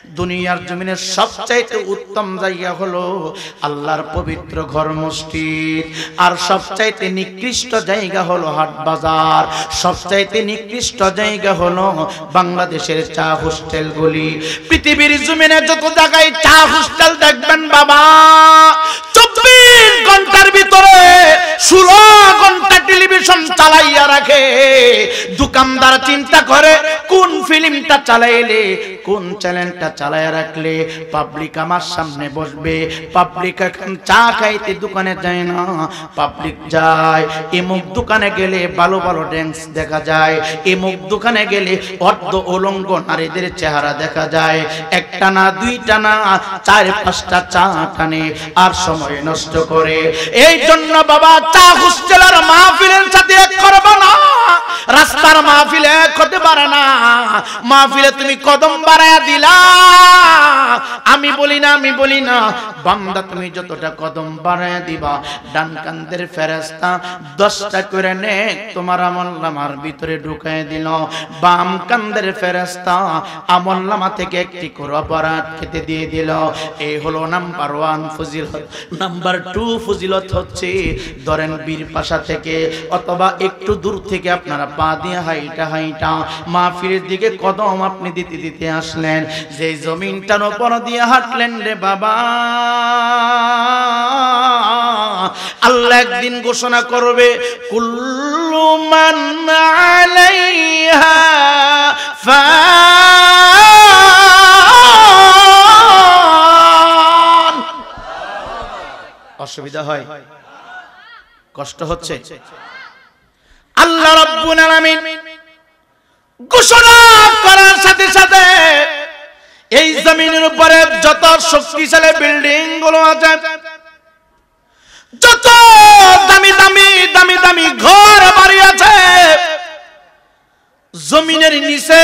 দুনিয়ার জমিনের সবচাইতে উত্তম জায়গা হলো আল্লাহর পবিত্র ঘর মসজিদ, আর সবচাইতে নিকৃষ্ট জায়গা হলো হাট বাজার, সবচাইতে নিকৃষ্ট জায়গা হলো বাংলাদেশের চা হোস্টেলগুলি। পৃথিবীর জমিনে যত জায়গায় চা হোস্টেল দেখবেন বাবা, 24 ঘন্টার ভিতরে 16 ঘন্টা টেলিভিশন চালাইয়া রাখে। দোকানদার চিন্তা করে কোন ফিল্মটা চালাইলে, কোন চ্যানেলটা চালাইয়া রাখলে পাবলিক আমার সামনে বসবে। পাবলিক এখন চা খাইতে দোকানে যায় না, পাবলিক যায় এমুক দোকানে গেলে ভালো ভালো ড্যান্স দেখা যায়, এমুক দোকানে গেলে অর্ধ উলঙ্গ নারীদের চেহারা দেখা যায়। একটা না দুইটা না 4-5টা চা টানে আর সময় নষ্ট করে। এই জন্য বাবা চা হোস্টেলের মাহফিলের সাথে এক করবে না, রাস্তার মাহফিলে এক হতে পারে না। মাহফিলে তুমি কদম বাড়ায়া দিলা, আমি বলি না বান্দা তুমি যতটা কদম বাড়ায়া দিবা ডান কান্দের ফেরেশতা 10টা করে নেক তোমার আমলনামার ভিতরে ঢুকায় দিল, বাম কান্দের ফেরেশতা আমলনামা থেকে একটি করে অপরাধ খেতে দিয়ে দিল। এই হলো নাম্বার 1 ফজিলত। নাম্বার 2 ফজিলত হচ্ছে ধরেন বীরপাশা থেকে অথবা একটু দূর থেকে আপনারা পা দিয়ে হাইটা মাহফিলের দিকে কদম আপনি দিতে আসলেন, যে জমিনটার উপর দিয়ে হাঁটলেন রে বাবা, আল্লাহ একদিন ঘোষণা করবে কুল্লু মান আলাইহা ফান। অসুবিধা হয়, কষ্ট হচ্ছে, আল্লাহ রাব্বুল আলামিন ঘোষণা করার সাথে সাথে এই জমিনের উপরে যত শক্তিশালী বিল্ডিং গুলো আছে, যত দামি দামি ঘর বাড়ি আছে, জমিনের নিচে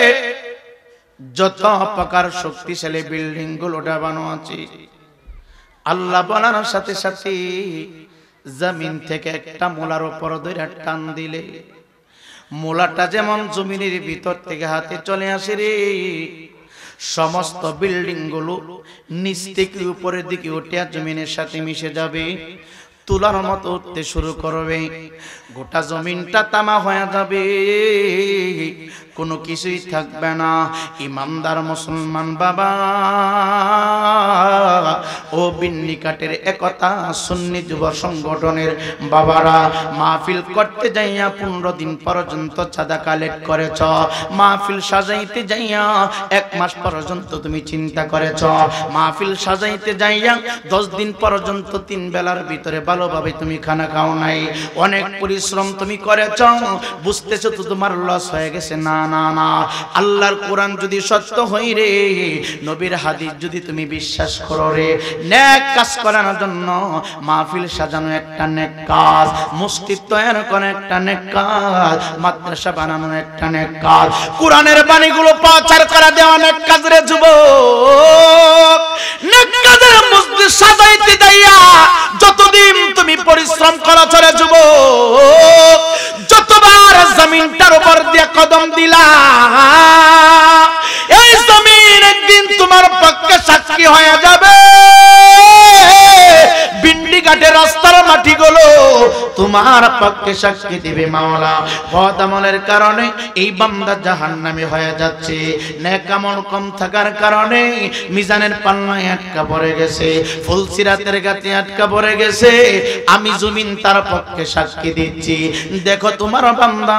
যত প্রকার শক্তিশালী বিল্ডিং গুলো বানানো আছে, আল্লাহ বানানোর সাথে সাথে জমিন থেকে একটা মূলার উপর ধরে টান দিলে মূলাটা যেমন জমিনের ভিতর থেকে হাতে চলে আসে রে, সমস্ত বিল্ডিং গুলো নিচ থেকে উপরের দিকে উঠে জমিনের সাথে মিশে যাবে, তুলার মতো উঠতে শুরু করবে, গোটা জমিনটা তামা হয়ে যাবে, কোনো কিছুই থাকবে না। ইমানদার মুসলমান বাবা ও বিন্নিকাটের একতা সুন্নি যুব সংগঠনের বাবারা, মাহফিল করতে যাইয়া 15 দিন পর্যন্ত চাঁদা কালেক্ট করেছ, মাহফিল সাজাইতে যাইয়া 1 মাস পর্যন্ত তুমি চিন্তা করেছ, মাহফিল সাজাইতে যাইয়া 10 দিন পর্যন্ত 3 বেলার ভিতরে ভালোভাবে তুমি খানা খাও নাই, অনেক পরিশ্রম তুমি করেছ, বুঝতেছো তো তোমার লস হয়ে গেছে। না না না, আল্লাহর কোরআন যদি সত্য হই রে, নবীর হাদিস যদি তুমি বিশ্বাস করো রে, নেক কাজ করার জন্য মাহফিল সাজানো একটা নেক কাজ, মসজিদ তৈরি করা একটা নেক কাজ, মাদ্রাসা বানানো একটা নেক কাজ, কোরআনের বাণীগুলো প্রচার করা দেওয়া নেক কাজ রে যুবক। নেক কাজের মসজিদ সাজাইতে যাইয়া যতদিন তুমি পরিশ্রম করা রে যুবক, যতবার জমিনটার উপর দিয়ে কদম দিলা, এই জমিন একদিন তোমার পক্ষে সাক্ষী হয়ে যাবে। বিন্ডিঘাটের রাস্তার মাটিগুলো তোমার পক্ষে সাক্ষী দিবে মাওলা, বদ আমলের কারণে এই বান্দা জাহান্নামী হয়ে যাচ্ছে, নেক আমল কম থাকার কারণে মিজানের পাল্লায় আটকা পড়ে গেছে, ফুলসিরাতের গাতে আটকা পড়ে গেছে, আমি জমিন তার পক্ষে সাক্ষী দিচ্ছি। দেখো তোমার বান্দা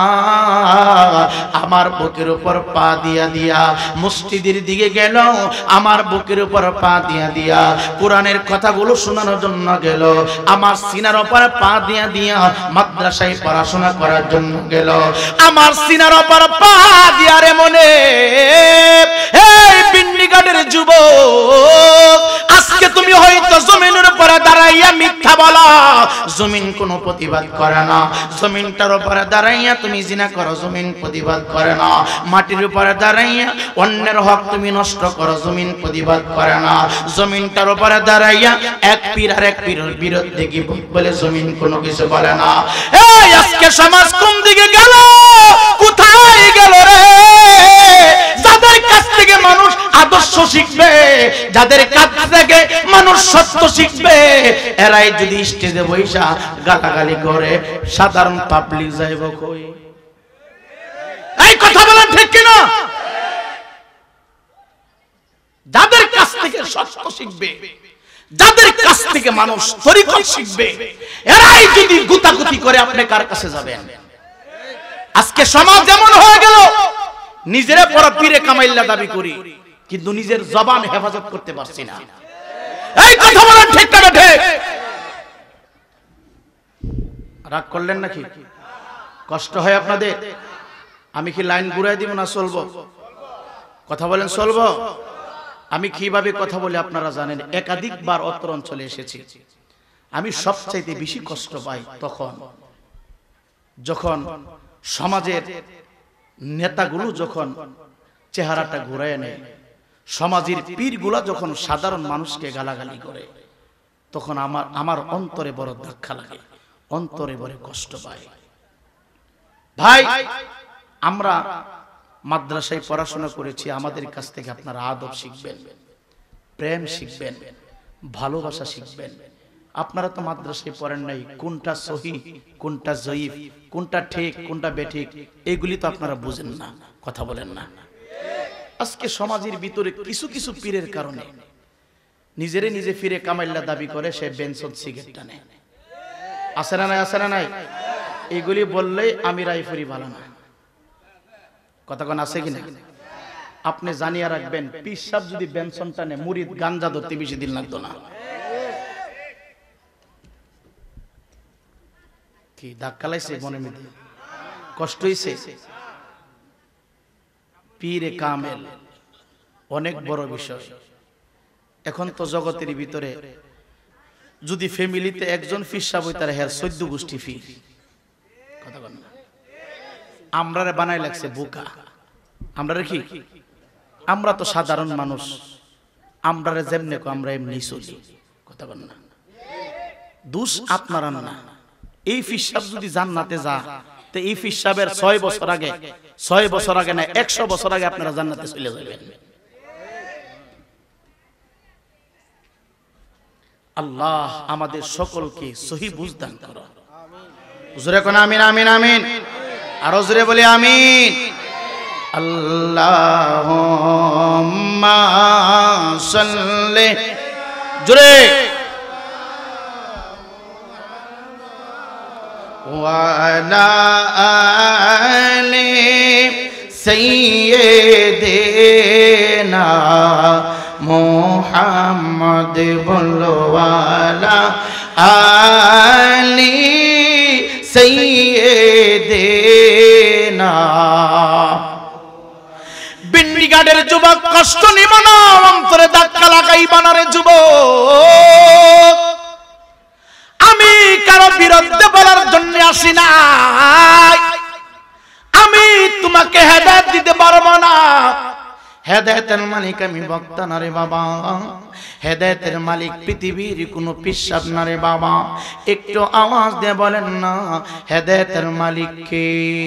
আমার বুকের উপর পা দিয়া দিয়া মসজিদের দিকে গেল, আমার বুকের উপর পা দিয়া দিয়া কোরআনের কথাগুলো শোনানোর জন্য গেল, আমার সিনার উপর পা দিয়া দিয়া মাদ্রাসায় পড়াশোনা করার জন্য গেল, আমার সিনার উপর পা দিয়া রে মনে এই বিন্ডিঘাটের যুবক, আজকে তুমি হয়তো জমিনের উপরে দাঁড়াইয়া মিথ্যা বলা, জমিন কোনো প্রতিবাদ করে না, জমিনটার উপরে দাঁড়াইয়া তুমি জিনা করো, জমিন প্রতিবাদ করে না, মাটির উপরে দাঁড়াইয়া অন্যের হক তুমি নষ্ট করো, জমিন প্রতিবাদ করে না, জমিনটার উপরে দাঁড়াইয়া এক পীর আর এক পীরের বিরুদ্ধে কি বলে জমিন কোনো কিছু বলে না। এই আজকে সমাজ কোন দিকে গেল, কোথায় গেল রে? যাদের কাছ থেকে মানুষ আদর্শ শিখবে, যাদের কাছ থেকে মানুষ সত্য শিখবে, এরাই যদি স্টেজে বৈশা গালাগালি করে সাধারণ পাবলিক যাইব কই? এই কথা বলেন ঠিক কিনা? যাদের কাছ থেকে সত্য শিখবে, যাদের কাছ থেকে মানুষ তরিকত শিখবে, এরাই যদি গুতাগুতি করে, আপনি কার কাছে যাবেন? আজকে সমাজ যেমন হয়ে গেল, নিজেরা বড় পীরে কামাইল্লা দাবি করি, কিন্তু নিজের জবান হেফাজত করতে পারছি না। এই কথা বলেন ঠিক না ঠিক? রাগ করলেন নাকি? কষ্ট হয় আপনাদের? আমি কি লাইন ঘুরাই দিব না চলবো? কথা বলেন চলবো? আমি কিভাবে কথা বলি আপনারা জানেন। একাধিকবার অত্র অঞ্চলে এসেছি। আমি সবচাইতে বেশি কষ্ট পাই তখন যখন সমাজের নেতাগুলো যখন চেহারাটা ঘুরায় নেয়, সমাজের পীরগুলা যখন সাধারণ মানুষকে গালাগালি করে, তখন আমার অন্তরে বড় ধাক্কা লাগে, অন্তরে বড় কষ্ট পায়। ভাই, আমরা মাদ্রাসায় পড়াশোনা করেছি, আমাদের কাছ থেকে আপনারা আদব শিখবেন, প্রেম শিখবেন, ভালোবাসা শিখবেন। আপনারা তো মাদ্রাসায় পড়েন নাই, কোনটা সহি কোনটা জয়ীফ, কোনটা ঠিক কোনটা বেঠিক, এগুলি তো আপনারা বুঝেন না, কথা বলেন না। আজকে সমাজের ভিতরে কিছু কিছু পীরের কারণে নিজেরে নিজে ফিরে কামাইল্লা দাবি করে, সে বেনসন সিগারেট টানে। আছে না নাই? আছে না নাই? এইগুলি বললেই আমি রাইফুরি ভালো না, কথা কোন আছে কিনা? আপনি জানিয়ে রাখবেন, পীর সাহেব যদি বেনসন টানে, মুরিদ গাঞ্জা ধরতে বেশি দিন লাগতো না। কি ধাক্কা লাগছে মনের মধ্যে? কষ্ট হইছে? পীরে কামেল অনেক বড় বিষয়। এখন তো জগতের ভিতরে যদি ফ্যামিলিতে একজন পীর সাহেব হই, তার হের 14 গোষ্ঠী পীর, কথা বল না। আমরারে বানাই লাগছে বোকা। আমরারে কি? আমরা তো সাধারণ মানুষ, আমরারে যেমনে কো আমরা এমনি চলি, কথা বল না। দোষ আপনারা না। এই পীর সাহেব যদি জান্নাতে যা, তো এই পীর সাহেবের 6 বছর আগে, 6 বছর আগে না 100 বছর আগে আপনারা জান্নাতে চলে যাবেন। আল্লাহ আমাদের সকলকে সহি বুঝ দান করো। জোরে কোন আমিন আমিন আমিন, আর জোরে বলি আমিন। আল্লাহুম্মা সাল্লি, জোরে, ওয়া আলা আলি সাইয়্যিদিনা মুহাম্মদ বলওয়ালা আলি সাইয়্যিদিনা। বিন্ডিগাড়ের যুবক, কষ্ট নিব না, অন্তরে ধাক্কা লাগাইবা না রে যুবক। আমি কারো বিরুদ্ধে বলার জন্য আসি না, আমি তোমাকে হেদায়েত দিতে পারবো না। হেদায়েতের মালিক আমি বক্তা না রে বাবা, হেদায়েতের মালিক পৃথিবীর কোন পীর সাহেব না রে বাবা। একটু আওয়াজ দিয়ে বলেন না, হেদায়েতের মালিক কে?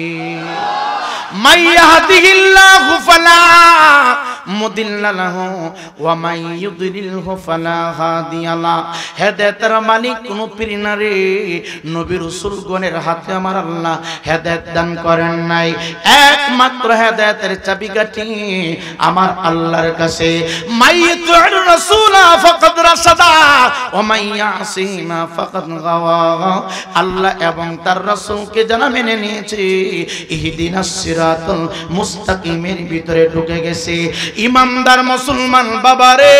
মাইয়াহদিহিল্লাহু ফালা মুদিল্লা লাহু ওয়া মাই ইউদ্লিলহু ফালা হাদিয়া লা। হেদায়েতের মালিক কোন পীর না রে, নবী রাসূলগণের হাতে আমার আল্লাহ হেদায়েত দান করেন নাই। একমাত্র হেদায়েতের চাবিকাঠি আমার আল্লাহর কাছে। মাইয়ুতির রাসূলা ফাকাদ রাশাদা ওয়া মাইয়াসিমা ফাকাদ গাওয়া। আল্লাহ এবং তার রাসূলকে যারা মেনে নিয়েছে, ইহদিনাস সিরাতুল মুস্তাকিমের ভিতরে ঢুকে গেছে। ইমানদার মুসলমান বাবারে,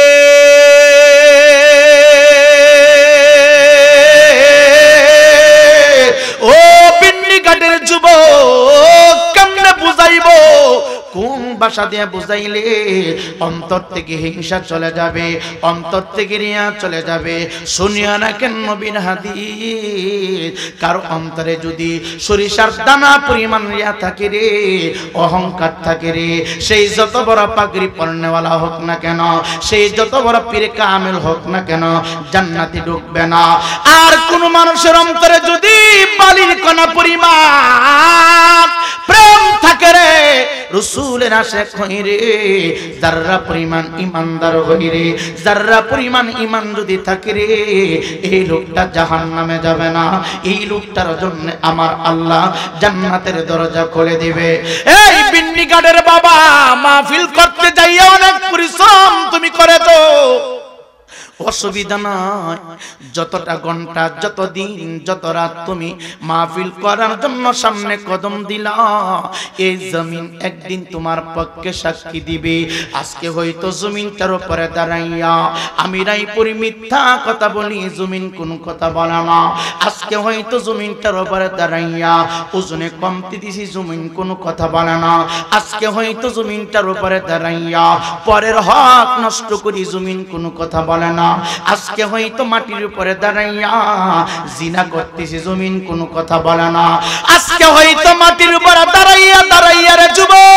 ও বিন্ডিঘাটের যুবক, কেমনে বুঝাইবো? কোন ভাষা দিয়ে বুঝাইলে অন্তর থেকে হিংসা চলে যাবে, অন্তর থেকে রিয়া চলে যাবে? শুনিয়া না কেন নবীর হাদিস, কারো অন্তরে যদি সরিষার দানা পরিমাণ রিয়া থাকে রে, অহংকার থাকে রে, সেই যত বড় পাগড়ি পরনেওয়ালা হোক না কেন, সেই যত বড় পীর কামেল হোক না কেন, জান্নাতে ঢুকবে না। আর কোন মানুষের অন্তরে যদি বালির কণা পরিমাণ প্রেম থাকে রে, রাসূলের আশিক হই রে, যাররা পরিমাণ ইমানদার হই রে, যাররা পরিমাণ ইমান যদি থাকে রে, এই লোকটা জাহান্নামে যাবে না, এই লোকটার জন্য আমার আল্লাহ জান্নাতের দরজা খুলে দিবে। এই বিন্নিঘাটের বাবা, মাহফিল করতে যাইয়া অনেক পরিশ্রম তুমি করেছো, অসুবিধা নাই, যতটা ঘন্টা, যত দিন, যত রাত তুমি মাহফিল করার জন্য সামনে কদম দিলা, এই জমিন একদিন তোমার পক্ষে সাক্ষী দিবে। আজকে হয়তো জমিনটার উপরে দাঁড়াইয়া আমি রায়পুরি মিথ্যা কথা বলি, জমিন কোন কথা বলে না। আজকে হয়তো জমিনটার উপরে দাঁড়াইয়া ওজনে কমতি দিছি, জমিন কোন কথা বলে না। আজকে হয়তো জমিনটার উপরে দাঁড়াইয়া পরের হক নষ্ট করি, জমিন কোন কথা বলে না। আজকে হয়তো মাটির উপরে দাঁড়াইয়া জিনা করতেছি, জমিন কোনো কথা বলে না। আজকে হয়তো মাটির উপরে দাঁড়াইয়া দাঁড়াইয়া রে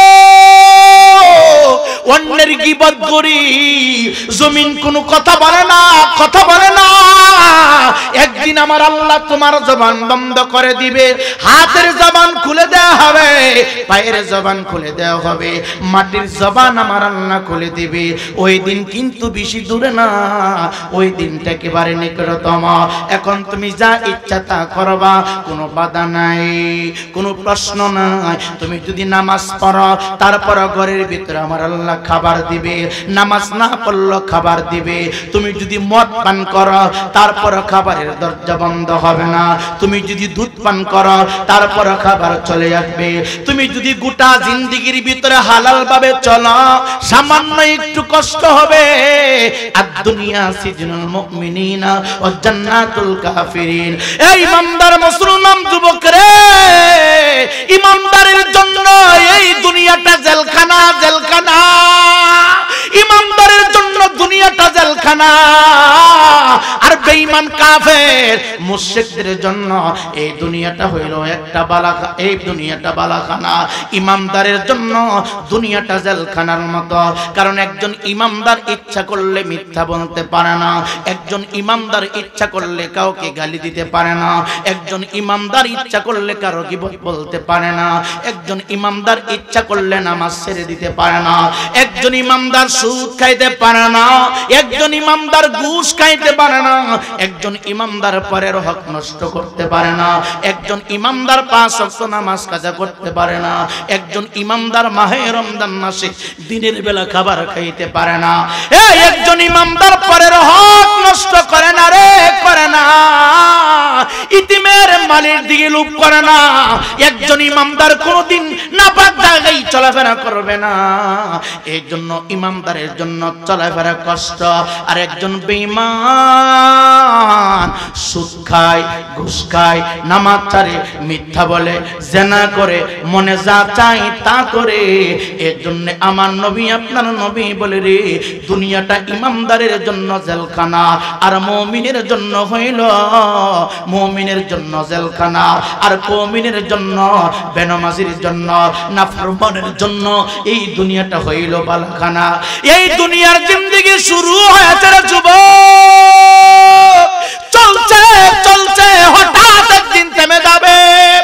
যুবক অন্যের গীবত করি, জমিন কোনো কথা বলে না, কথা বলে না। একদিন আমার আল্লাহ তোমার জবান বন্ধ করে দিবে, হাতের জবান খুলে দেওয়া হবে, পায়ের জবান খুলে দেওয়া হবে, মাটির জবান আমার আল্লাহ খুলে দিবে। ওই দিন কিন্তু বেশি দূরে না, ওই দিনটা একেবারে নিকটতম। এখন তুমি যা ইচ্ছা তা করবা, কোনো বাধা নাই, কোনো প্রশ্ন নাই। তুমি যদি নামাজ পড়ো, তারপর ঘরের ভিতরে আমার আল্লাহ খাবার দিবে, নামাজ না পড়লে খাবার দিবে। তুমি যদি মদ পান করো, তারপর খাবারের দরজা বন্ধ হবে না। তুমি যদি দুধ পান করো, তারপর খাবার চলে আসবে। তুমি যদি গোটা জিন্দেগির ভিতরে হালাল ভাবে চলো, সামান্য একটু কষ্ট হবে। আর দুনিয়া সিজনুল মুমিনিনা ওয়া জান্নাতুল কাফিরিন। এই ইমানদার মুসলমান যুবক রে, ইমানদারের জন্য এই দুনিয়াটা জেলখানা, জেলখানা। ইমানদারের জন্য দুনিয়াটা জেলখানা, আর বেঈমান কাফের মুশরিকদের জন্য এই দুনিয়াটা হইল একটা বালাখানা, এই দুনিয়াটা বালাখানা। ইমানদারের জন্য দুনিয়াটা জেলখানার মতো। কারণ একজন ইমানদার ইচ্ছা করলে মিথ্যা বলতে পারে না, একজন ইমানদার ইচ্ছা করলে কাউকে গালি দিতে পারে না, একজন ইমানদার ইচ্ছা করলে কারো গীবত বলতে পারে না, একজন ইমানদার ইচ্ছা করলে নামাজ ছেড়ে দিতে পারে না, একজন ইমানদার সুদ খাইতে পারে না, একজন ইমানদার ঘুষ খাইতে পারে না, একজন ইমানদার পরের হক নষ্ট করতে পারে না, একজন ইমানদার 5 ওয়াক্ত নামাজ কাজা করতে পারে না, একজন ইমানদার মাহে রমজান মাসে দিনের বেলা খাবার খাইতে পারে না। এই একজন ইমানদার পরের হক নষ্ট করে না রে, করে না। ইতিমের মালের দিকে লোভ করে না। একজন ইমানদার কোনদিন নাপাক জায়গায় চলাফেরা করবে না। এই জন্য ইমানদারের জন্য চলাফেরা কষ্ট। আর একজন বেঈমান সুদ খায়, ঘুষ খায়, নামাজ ছাড়ে, মিথ্যা বলে, জেনা করে, মনে যা চাই তা করে। এর জন্য আমার নবী, আপনার নবী বলে রে, দুনিয়াটা ইমানদারের জন্য জেলখানা, আর মুমিনের জন্য হইল, মুমিনের জন্য জেলখানা, আর মুমিনের জন্য, বেনামাজির জন্য, নাফরমানের জন্য এই দুনিয়াটা হইল বালাখানা। এই দুনিয়ার জিন্দেগি শুরু হয়েছে রে যুবক, চলছে চলছে, হঠাৎ একদিন থেমে যাবে,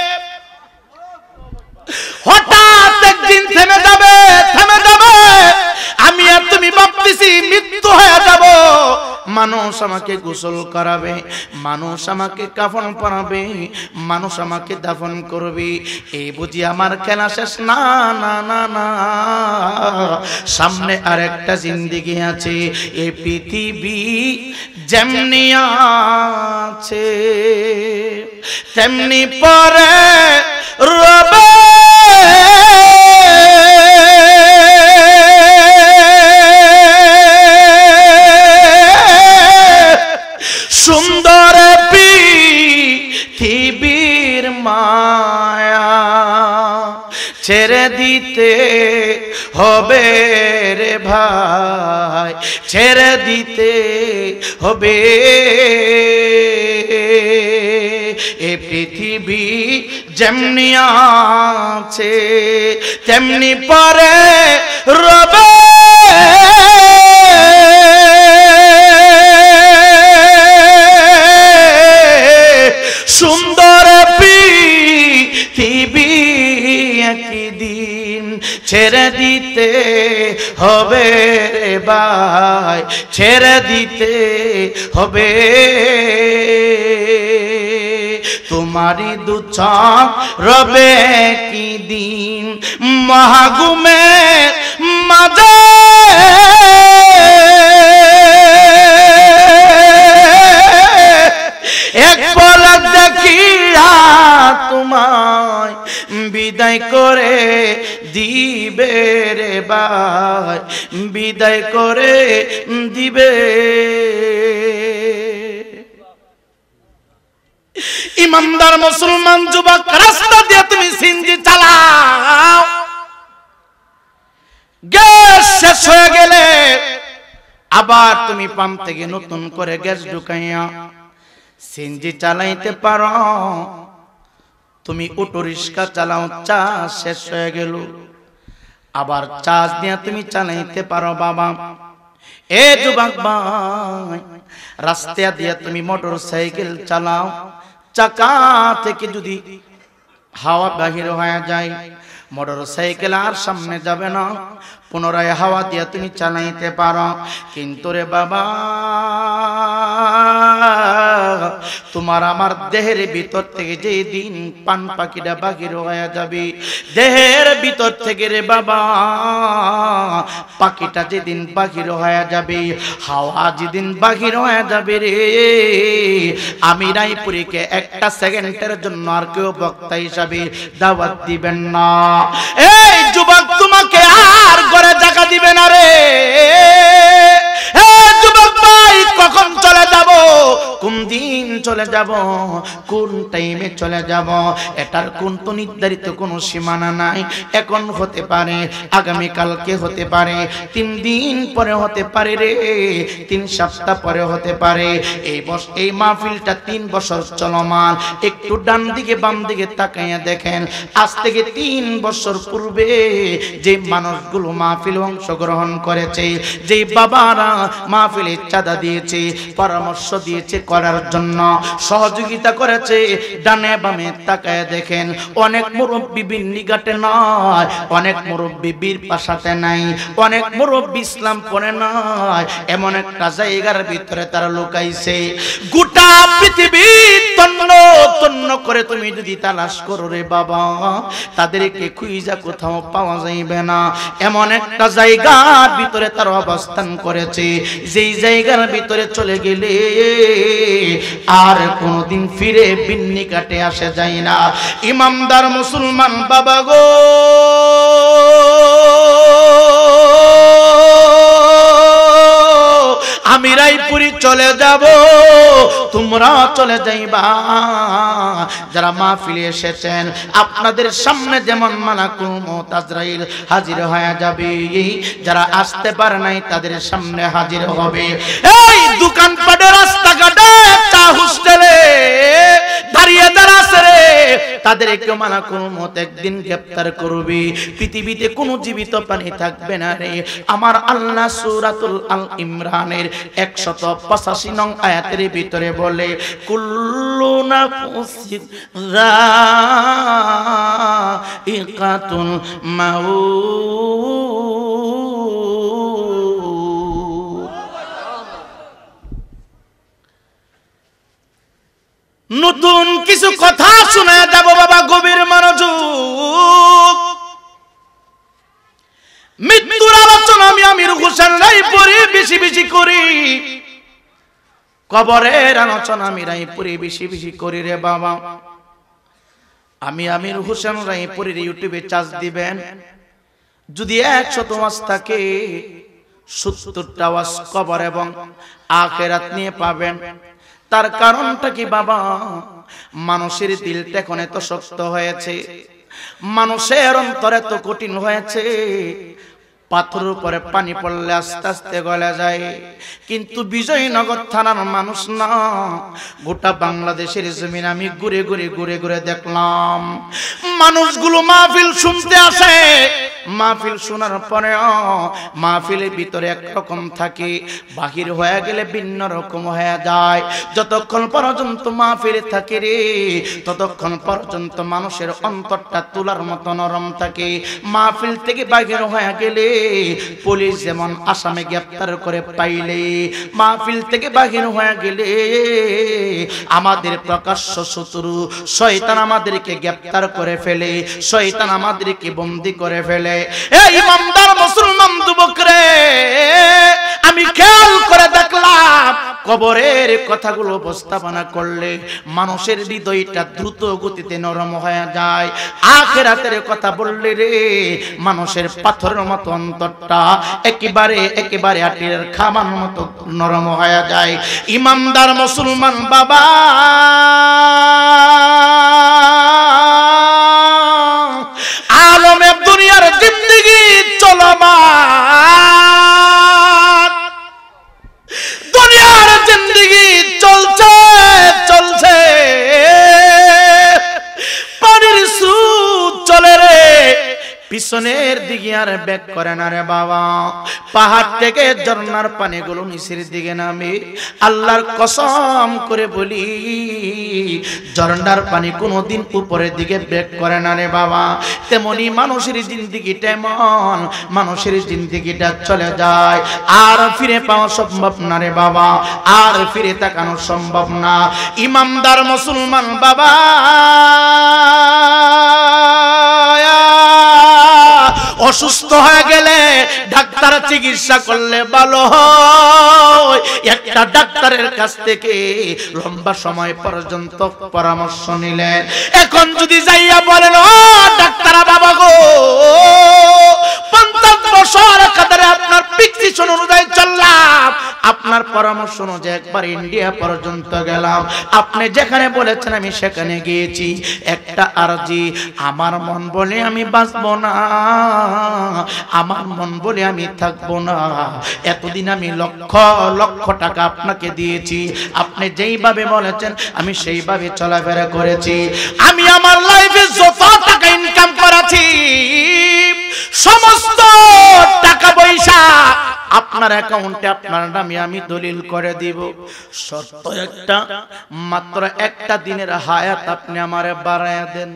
হঠাৎ একদিন থেমে যাবে, থেমে যাবে। আমি আর তুমি ভাবতেছি মৃত্যু হয়ে যাব, মানুষ আমাকে গোসল করাবে, মানুষ আমাকে কাফন পরাবে, মানুষ আমাকে দাফন করবে, এই বুঝি আমার খেলা শেষ? না না না না, সামনে আরেকটা জিন্দেগি আছে। এই পৃথিবী যেমনি আছে তেমনি পরে রবে। সুন্দর পৃথিবীর মায়া ছেড়ে দিতে হবে রে ভাই, ছেড়ে দিতে হবে। এ পৃথিবী যেমনি আছে তেমনি পরে রবে। সুন্দর পৃথিবী একদিন ছেড়ে দিতে হবে রে ভাই, ছেড়ে দিতে হবে। তোমারই দু চোখ রবে কি দিন মহাগুমের মাঝে, এক পলক দেখিয়া তোমায় বিদায় করে দিবে রে ভাই, বিদায় করে দিবে। ইমানদার মুসলমান যুবক, রাস্তা দিয়ে তুমি সিএনজি চালাও, গ্যাস শেষ হয়ে গেলে আবার তুমি পাম্প থেকে নতুন করে গ্যাস ঢুকাইয়া সিএনজি চালাইতে পারো। তুমি অটো রিক্সা চালাও, চার্জ শেষ হয়ে গেল, আবার চার্জ দিয়ে তুমি চালাইতে পারো বাবা। এ যুবক ভাই, রাস্তা দিয়ে তুমি মোটর সাইকেল চালাও, চাকা থেকে যদি হাওয়া বাহির হয়ে যায়, মোটর সাইকেল আর সামনে যাবে না, পুনরায় হাওয়া দিয়ে তুমি চালাইতে পারো। কিন্তু রে বাবা, তোমার আমার দেহের ভিতর থেকে যে দিন পান পাখিটা বাহির হয়ে যাবে, দেহের ভিতর থেকে রে বাবা পাখিটা যেদিন বাহির হয়ে যাবে, হাওয়া যেদিন বাহির হয়ে যাবে রে, আমি রায়পুরীকে একটা সেকেন্ডের জন্য আর কেউ বক্তা হিসাবে দাওয়াত দিবেন না। এই যুবক, তোমাকে আর ঘরে জায়গা দিবে না রে। যুবক ভাই, কখন চলে যাব, কোন দিন চলে যাব, কোন টাইমে চলে যাব, এটার কোন তো নির্ধারিত কোনো সীমানা নাই। এখন হতে পারে, আগামী কালকে হতে পারে, 3 দিন পরে হতে পারে রে, 3 সপ্তাহ পরে হতে পারে। এই মাহফিলটা 3 বছর চলমান। একটু ডান দিকে বাম দিকে তাকাইয়া দেখেন, আজ থেকে 3 বছর পূর্বে যে মানুষগুলো মাহফিলে অংশগ্রহণ করেছে, যে বাবারা মাহফিলে চাঁদা দিয়েছে, পরামর্শ দিয়েছে করার জন্য, সহযোগিতা করেছে, ডানে বামে তাকায় দেখেন, অনেক মুরব্বী বিন্নিঘাটে নয়, অনেক মুরব্বী বীর পাশাতে নাই, অনেক মুরব্বী ইসলাম পড়ে নয়, এমন একটা জায়গার ভিতরে তারা লুকাইছে। গোটা পৃথিবী তন্ন তন্ন করে তুমি যদি তালাশ করো রে বাবা, তাদেরকে খুঁজা কোথাও পাওয়া যাইবে না। এমন একটা জায়গার ভিতরে তারা অবস্থান করেছে, যেই জায়গার ভিতরে চলে গেলে আর কোনদিন ফিরে বিন্নি কাটে আসে যায় না। ইমানদার মুসলমান বাবা গো, আমি রায়পুরি চলে যাব, তোমরা চলে যাইবা। যারা মাহফিলে এসেছেন, আপনাদের সামনে যেমন মালাকুল মউত আজরাইল হাজির হয়ে যাবে, যারা আসতে পারে নাই তাদের সামনে হাজির হবে। এই দোকানপাটে, রাস্তাঘাটে, চা হোস্টেলে দাঁড়িয়ে দাঁড়াছে রে, তাদেরকে মালাকুল মউত একদিন গ্রেফতার করবে। পৃথিবীতে কোনো জীবিত প্রাণী থাকবে না রে। আমার আল্লাহ সূরাতুল আল ইমরানের 185 নং আয়াতের ভিতরে বলে, কুল্লু নাফসিন যায়িকাতুল মাউত। নতুন কিছু কথা শোনা যাব বাবা, গভীর মনোযোগ। মৃত্যুর আলোচনা আমি আমির হোসেন রায়পুরি বেশি বেশি করি, কবরের আলোচনা আমি রায়পুরি বেশি বেশি করি রে বাবা। আমি আমির হোসেন রায়পুরির ইউটিউবে চার্জ দিবেন, যদি 100 ওয়াজ থাকে, 70টা ওয়াজ কবর এবং আখিরাত নিয়ে পাবেন। তার কারণটা কি বাবা? মানুষের দিলটা এখন এত শক্ত হয়েছে, মানুষের অন্তর এত কঠিন হয়েছে, পাথরের উপরে পানি পড়লে আস্তে আস্তে গলে যায়। কিন্তু বিজয়নগর থানার মানুষ না, গোটা বাংলাদেশের জমিন আমি ঘুরে ঘুরে ঘুরে ঘুরে দেখলাম, মানুষগুলো মাহফিল শুনতে আসে, মাহফিল শোনার পরে মাহফিলের ভিতরে একরকম থাকে, বাহির হয়ে গেলে ভিন্ন রকম হয়ে যায়। যতক্ষণ পর্যন্ত মাহফিলে থাকে রে ততক্ষণ পর্যন্ত মানুষের অন্তরটা তুলার মতো নরম থাকে। মাহফিল থেকে বাহির হয়ে গেলে পুলিশ যেমন আসামে গ্রেফতার করে পাইলে, মাহফিল থেকে বাহির হয়ে গেলে আমাদের প্রকাশ্য শত্রু শয়তান আমাদেরকে গ্রেফতার করে ফেলে, শয়তান আমাদেরকে বন্দী করে ফেলে। এই ইমানদার মুসলমান যুবক রে, আমি খেয়াল করে দেখলাম কবরের কথাগুলো উপস্থাপনা করলে মানুষের হৃদয়টা দ্রুত গতিতে নরম হয়ে যায়। আখিরাতের কথা বললে রে মানুষের পাথরের মতো অন্তরটা একেবারে আটির খামার মতো নরম হয়ে যায়। ইমানদার মুসলমান বাবা, আলমে দুনিয়ার জিন্দেগি চলমান, দুনিয়ার জিন্দেগি চলছে চলছে, পানির স্রোত চলে রে, পিছনের দিকে আর ব্যাক করে না রে বাবা। পাহাড় থেকে ঝর্ণার পানিগুলো নিচের দিকে নামে, আল্লাহর কসম করে বলি ঝর্ণার পানি কোনোদিন উপরের দিকে ব্যাক করে না রে বাবা। তেমনি মানুষের জিন্দেগিটা এমন, মানুষের জিন্দেগিটা চলে যায় আর ফিরে পাওয়া সম্ভব না রে বাবা, আর ফিরে তাকানো সম্ভব না। ইমানদার মুসলমান বাবা, অসুস্থ হয়ে গেলে ডাক্তার চিকিৎসা করলে ভালো হয়। একটা ডাক্তারের কাছ থেকে লম্বা সময় পর্যন্ত পরামর্শ নিলেন। এখন যদি যাইয়া বলেন ও ডাক্তার বাবা গো, 50 বছর কাতারে আপনার প্রেসক্রিপশন অনুযায়ী চললাম, আপনার পরামর্শ অনুযায়ী একবার ইন্ডিয়া পর্যন্ত গেলাম, আপনি যেখানে বলেছেন আমি সেখানে গিয়েছি, একটা আরজি, আমার মন বলে আমি বাঁচবো না, আমার মন বলে আমি থাকবো না। এতদিন আমি লক্ষ লক্ষ টাকা আপনাকে দিয়েছি, আপনি যেইভাবে বলেছেন আমি সেইভাবে চলাফেরা করেছি। আমি আমার লাইফে যত টাকা ইনকাম করেছি সমস্ত টাকা পয়সা আপনার অ্যাকাউন্টে আপনার নামে আমি দলিল করে দিব। শর্ত একটা, মাত্র একটা দিনের হায়াত আপনি আমারে বাড়ায়া দেন।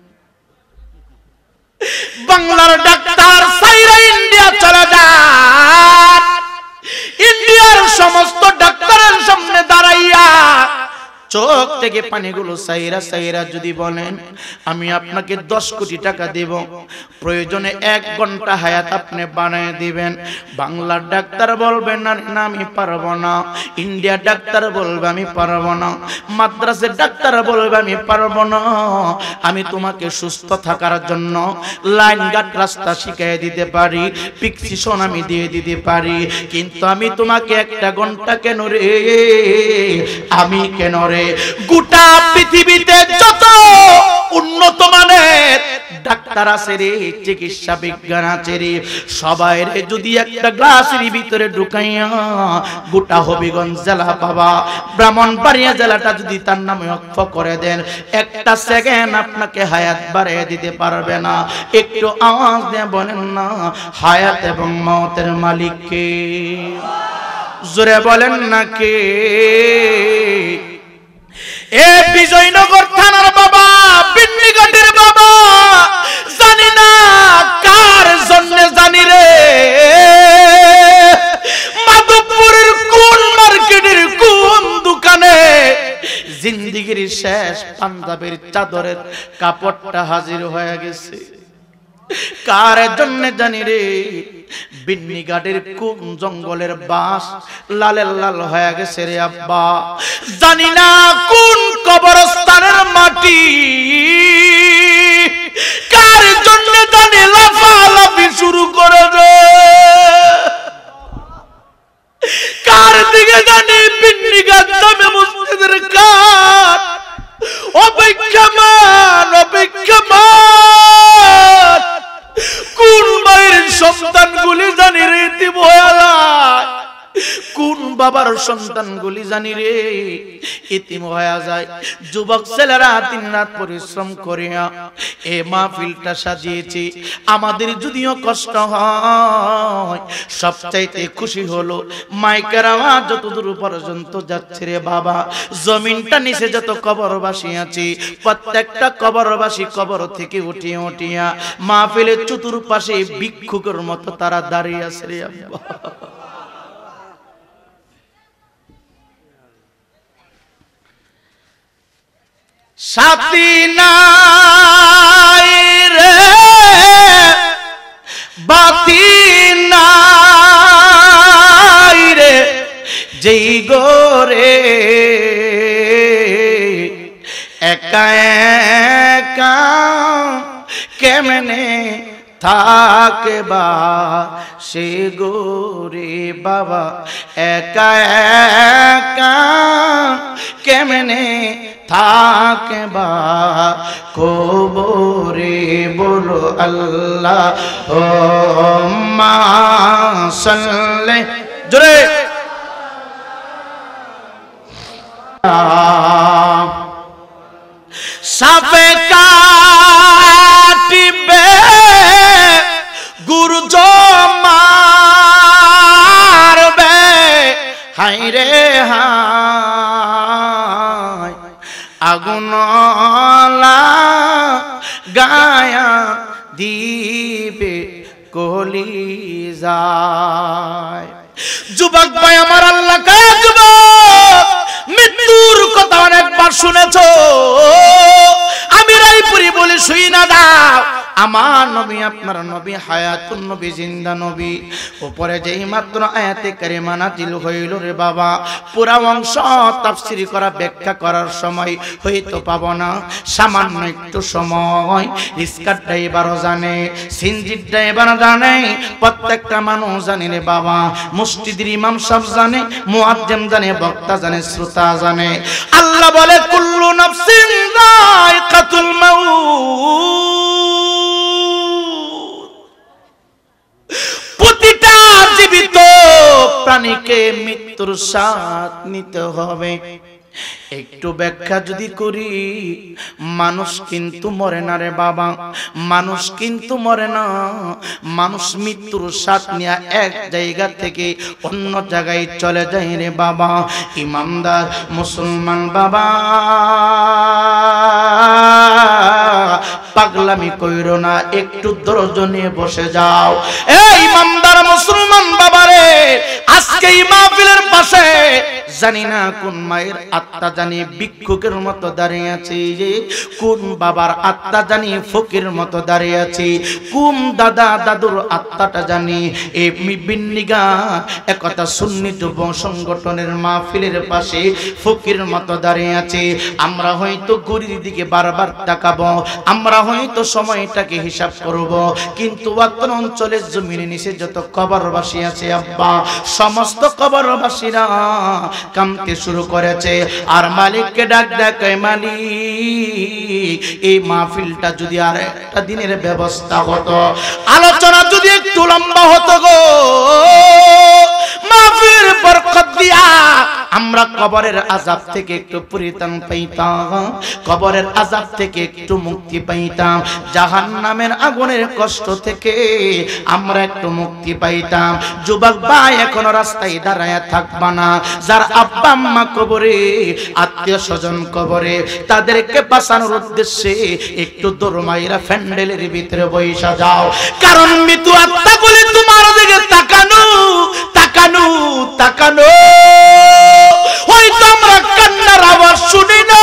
বাংলার ডাক্তার সাইরা ইন্ডিয়া চলে যান, ইন্ডিয়ার সমস্ত ডাক্তারের সামনে দাঁড়াইয়া চোখ থেকে পানিগুলো সাইরা সাইরা যদি বলেন আমি আপনাকে 10 কোটি টাকা দেব, প্রয়োজনে 1 ঘন্টা হায়াত আপনি বানায় দিবেন, বাংলার ডাক্তার বলবেন না না আমি পারবো না, ইন্ডিয়া ডাক্তার বলবে আমি পারবো না, মাদ্রাসের ডাক্তার বলবে আমি পারবো না। আমি তোমাকে সুস্থ থাকার জন্য লাইন গাট রাস্তা শিখিয়ে দিতে পারি, প্রেসক্রিপশন আমি দিয়ে দিতে পারি, কিন্তু আমি তোমাকে 1 ঘন্টা কেন রে, আমি কেন রে? গোটা পৃথিবীতে যত উন্নত মানের ডাক্তার আছে রে, চিকিৎসা বিজ্ঞান আছে রে, সবাই রে যদি একটা গ্লাসের ভিতরে ঢুকাইয়া গোটা হবিগঞ্জ জেলা বাবা, ব্রাহ্মণবাড়িয়া জেলাটা যদি তার নামে অক্ষ করে দেন, একটা সেকেন্ড আপনাকে হায়াত বাড়িয়ে দিতে পারবে না। একটু আওয়াজ দিয়ে বলেন না হায়াত এবং মওতের মালিক কে? জোরে বলেন না কে? এ বিজয়নগর থানার বাবা, বিন্নিঘাটের বাবা, জানি না কার জন্য জানি রে, মাধবপুরের কোন মার্কেটের কোন দোকানে জিন্দেগির শেষ পাঞ্জাবের চাদরের কাপড়টা হাজির হয়ে গেছে, কার জন্য জানি রে? বিন্নিঘাটের কোন জঙ্গলের বাস লালের লাল হয়ে গেছে রে আব্বা, জানি না কোন কবরস্থানের মাটি কার জন্য জানি লাফালাফি শুরু করে রে, কার দিকে জানি বিন্নিঘাট নামে মসজিদের কাঠ অপেক্ষামান অপেক্ষামান, কোন মায়ের সন্তানগুলি জানি রীতি ভয়ালায়, কোন বাবার সন্তানগুলি জানি রে ইতিম হয়ে যায়। যুবক ছেলেরা দিন রাত পরিশ্রম করিয়া এ মাহফিলটা সাজিয়েছি। আমাদের যদিও কষ্ট হয়, সবচাইতে খুশি হলো মাইকের আওয়াজ যতদূর পর্যন্ত যাচ্ছে রে বাবা, জমিনটা নিচে যত কবরবাসী আছে প্রত্যেকটা কবরবাসী কবর থেকে উঠিয়া উঠিয়া মাহফিলের চতুর্পাশে ভিক্ষুকের মতো তারা দাঁড়িয়ে আছে রে আব্বা। সাথী নাই রে বাতি নাই রে যেই গোরে একা একা কেমনে থাকে বা সে গোরে বাবা, একা একা কেমনে থাকে বা কবরে, বলো আল্লাহ হুম্মা সাল্লি জোরে সাপে কাটিবে গুরুজ মারবে হাইরে হাই, আগুন গায়া দিবে কলিজায়। যুবক ভাই আমার, আল্লাহ কার যুবক, মৃত্যুর কথা অনেকবার শুনেছো, আমি রায়পুরি বলি শুই না দাও। আমার নবী আপনার নবী হায়াতুন নবী, জিন্দা নবী। উপরে যেই মাত্র আয়াতে কারিমা নাজিল হইল রে বাবা, পুরা অংশ তাফসীর করা ব্যাখ্যা করার সময় হয়তো পাবো না, সামান্য একটু সময়। রিস্কার ড্রাইভারও জানে, সিনজির ড্রাইভার জানে, প্রত্যেকটা মানুষ জানে রে বাবা। মসজিদের ইমাম সাহেব জানে, মুয়াজ্জিম জানে, বক্তা জানে, শ্রোতা জানে। আল্লাহ বলে কুল্লু নাফসিন যায়কাতুল মাউত, প্রতিটা জীবিত প্রাণীকে মৃত্যুর স্বাদ নিতে হবে। একটু ব্যাখ্যা যদি করি, মানুষ কিন্তু মরে না রে বাবা, মানুষ কিন্তু মরে না। মানুষ মৃত্যুর স্বাদ নিয়ে এক জায়গা থেকে অন্য জায়গায় চলে যায় রে বাবা। ইমানদার মুসলমান বাবা, পাগলামি কইরো না, একটু ধৈর্য নিয়ে বসে যাও। এই ইমানদার মুসলমান বাবা রে, আজকে এই মাহফিলের পাশে জানি না কোন মায়ের আত্মা জানি ভিক্ষুকের মতো দাঁড়িয়ে আছে, কোন বাবার আত্মা জানি ফকির মতো দাঁড়িয়ে আছে, কোন দাদা দাদুর আত্মাটা জানি এই বিন্নিগা একতা সুন্নি যুব সংগঠনের মাহফিলের পাশে ফকির মতো দাঁড়িয়ে আছে। আমরা হয়তো ঘড়ির দিকে বারবার তাকাবো, আমরা হয়তো সময়টাকে হিসাব করব, কিন্তু ওয়াক্ত অঞ্চলের জমিনে নিচে যত কবরবাসী আছে আব্বা, সমস্ত কবরবাসীরা কামতে শুরু করেছে। আর মালিককে ডাক ডাকে, মালিক এই মাহফিলটা যদি আর একটা দিনের ব্যবস্থা হতো, আলোচনা যদি একটু লম্বা হতো গো, মাহফিলের বরকত দিয়া আমরা কবরের আযাব থেকে একটু পরিত্রাণ পাইতাম, কবরের আযাব থেকে একটু মুক্তি পাইতাম, জাহান্নামের আগুনের কষ্ট থেকে আমরা একটু মুক্তি পাইতাম। যুবক ভাই এখনো রাস্তায় দাঁড়ায় থাকবা না, যার আব্বা আম্মা কবরে, আত্মীয় স্বজন কবরে, তাদেরকে বাঁচানোর উদ্দেশ্যে একটু দরমাইরা ফ্যান্ডেলের ভিতরে বইসা যাও। কারণ মৃত্যু আত্মা বলে তোমার দিকে তাকানো তাকানো তাকানো, হয়তো আমরা কান্নার আওয়াজ শুনি না,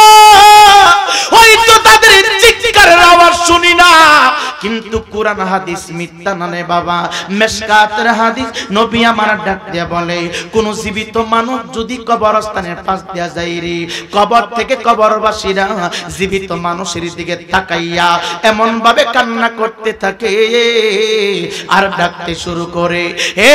হয়তো তাদের চিৎকারের আওয়াজ শুনি না, কিন্তু কোরআন হাদিস মিথ্যা না রে বাবা। মেশকাতের হাদিস নবী আমার ডাক দিয়া বলে, কোন জীবিত মানুষ যদি কবরস্থানের পাশ দিয়া যায় রে, কবর থেকে কবরবাসীরা জীবিত মানুষের দিকে তাকাইয়া এমন ভাবে কান্না করতে থাকে আর ডাকতে শুরু করে, হে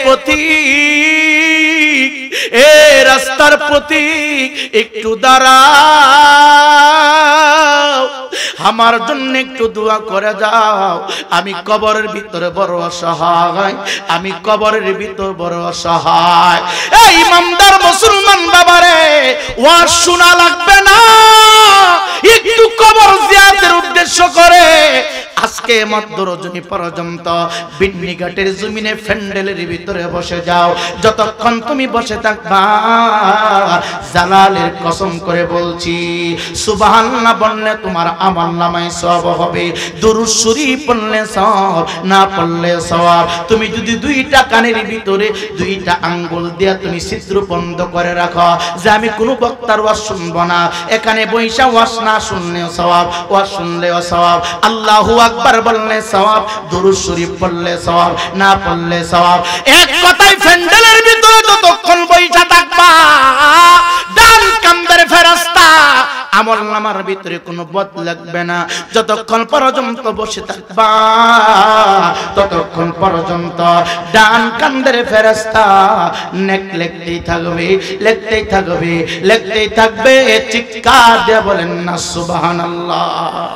পথিক, এ রাস্তার পথিক একটু দাঁড়াও, আমার জন্য একটু দোয়া করে যাও, আমি কবরের ভিতরে বড় অসহায়, আমি কবরের ভিতর বড় অসহায়। এই ইমানদার মুসলমান বাবারে, ওয়াজ শোনা লাগবে না, একটু কবর জিয়ারতের উদ্দেশ্য করে আজকে মধ্য রজনী পর্যন্ত বিন্নিঘাটের জমিনে ফ্যান্ডেলের ভিতরে বসে যাও। যতক্ষণ তুমি বসে থাকবা, জালালের কসম করে বলছি, সুবহানাল্লাহ বললে তোমার আমলনামায় সওয়াব হবে, দুরূদ শরীফ পড়লে সওয়াব, না পড়লে সওয়াব। তুমি যদি দুইটা কানের ভিতরে দুইটা আঙ্গুল দিয়া তুমি ছিদ্র বন্ধ করে রাখো যে আমি কোনো বক্তার ওয়াজ শুনবো না, এখানে বৈশা ওয়াজ না শুনলেও সওয়াব, ওয়াজ শুনলেও সওয়াব, আল্লাহু আকবার বললে সওয়াব, দুরূদ শরীফ পড়লে সওয়াব, না পড়লে সওয়াব। এক কথায় ফ্যান্ডেলের ভিতরে যতক্ষণ বৈশা থাকবা, ডান কান্দের ফেরেশতা আমলনামার ভিতরে কোনো বদ লাগবে না। যতক্ষণ পর্যন্ত বসে থাকবা, ততক্ষণ পর্যন্ত ডান কান্দের ফেরেশতা নেক লিখতেই থাকবে, লিখতেই থাকবে, লিখতেই থাকবে। চিৎকার দিয়ে বলেন না সুবহানাল্লাহ।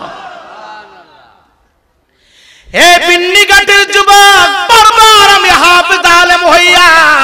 হে বিন্নিঘাটের যুবক, বারবার আমি হাফেজ আলেম হইয়া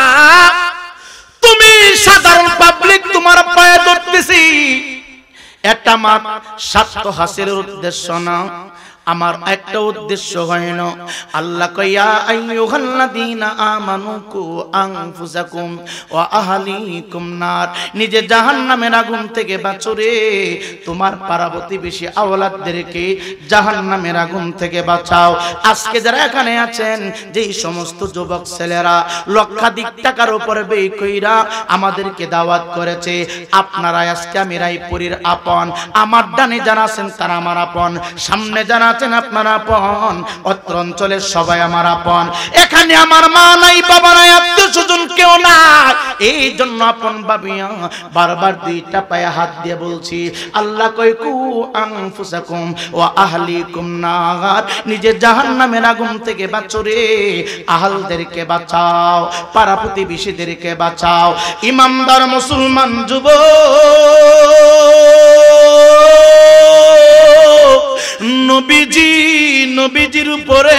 তুমি সাধারণ পাবলিক তোমার পায়ে ধরতেছি, এটা আমার স্বার্থ হাসিলের উদ্দেশ্য না, আমার একটা উদ্দেশ্য হয় না। আল্লাহ কইয়া আইয়ুহাল্লাযীনা আমানু কু আনফুসাকুম ওয়া আহলিকুম নার, নিজে জাহান্নামের আগুন থেকে বাঁচো রে, তোমার পাড়া প্রতিবেশী আওলাদদেরকে জাহান্নামের আগুন থেকে বাঁচাও। আজকে যারা এখানে আছেন, যেই সমস্ত যুবক ছেলেরা লক্ষাধিক টাকার উপরে ব্যয় কইরা আমাদেরকে দাওয়াত করেছে, আপনারা আজকে আমি রায়পুরীর আপন, আমার ডানে যারা আছেন তারা আমার আপন, সামনে যারা আপনার আপন, অত্র অঞ্চলের সবাই আমার আপন। এখানে আমার মা নাই, বাবা নাই, আত্মীয় স্বজন কেউ নাই, এই জন্য আপন ভাবিয়া বারবার দুইটা পায়ে হাত দিয়ে বলছি, আল্লাহ কই কু আনফুসাকুম ওয়া আহলিকুম নার, নিজে জাহান্নামের আগুন থেকে বাঁচো রে, আহলদেরকে বাঁচাও, পাড়া প্রতিবেশীদেরকে বাঁচাও। ইমানদার মুসলমান নবীজি, নবীজির উপরে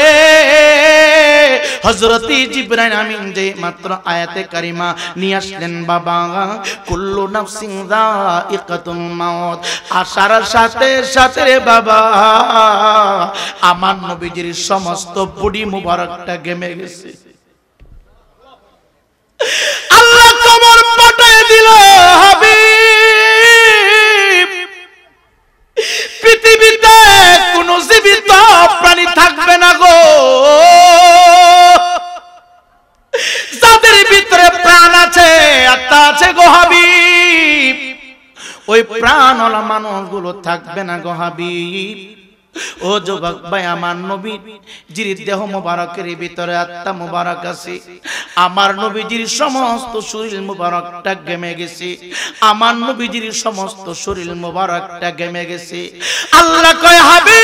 হযরত জিবরাইল আমিন যে মাত্র আয়াতে কারিমা নিয়ে আসলেন, বাবা কুল্লু নাফসিন যায়িকাতুল মাউত, আসার সাথে সাথে রে বাবা আমার নবীজির সমস্ত বডি মুবারকটা গেমে গেছে। আল্লাহ কবর পাঠিয়ে দিল, হাবিব পৃথিবীতে কোন জীবিত প্রাণী থাকবে না গো, যাদের ভিতরে প্রাণ আছে, আত্মা আছে গো হাবিব, ওই প্রাণওয়ালা মানুষগুলো থাকবে না গো হাবিব। ও যুবক ভাই, আমার নবীজির দেহ মুবারকের ভিতরে আত্মা মুবারক আছে, আমার নবীজির সমস্ত শরীর মুবারকটা গেমে গেছে, আমার নবীজির সমস্ত শরীর মুবারকটা গেমে গেছে। আল্লাহ কয়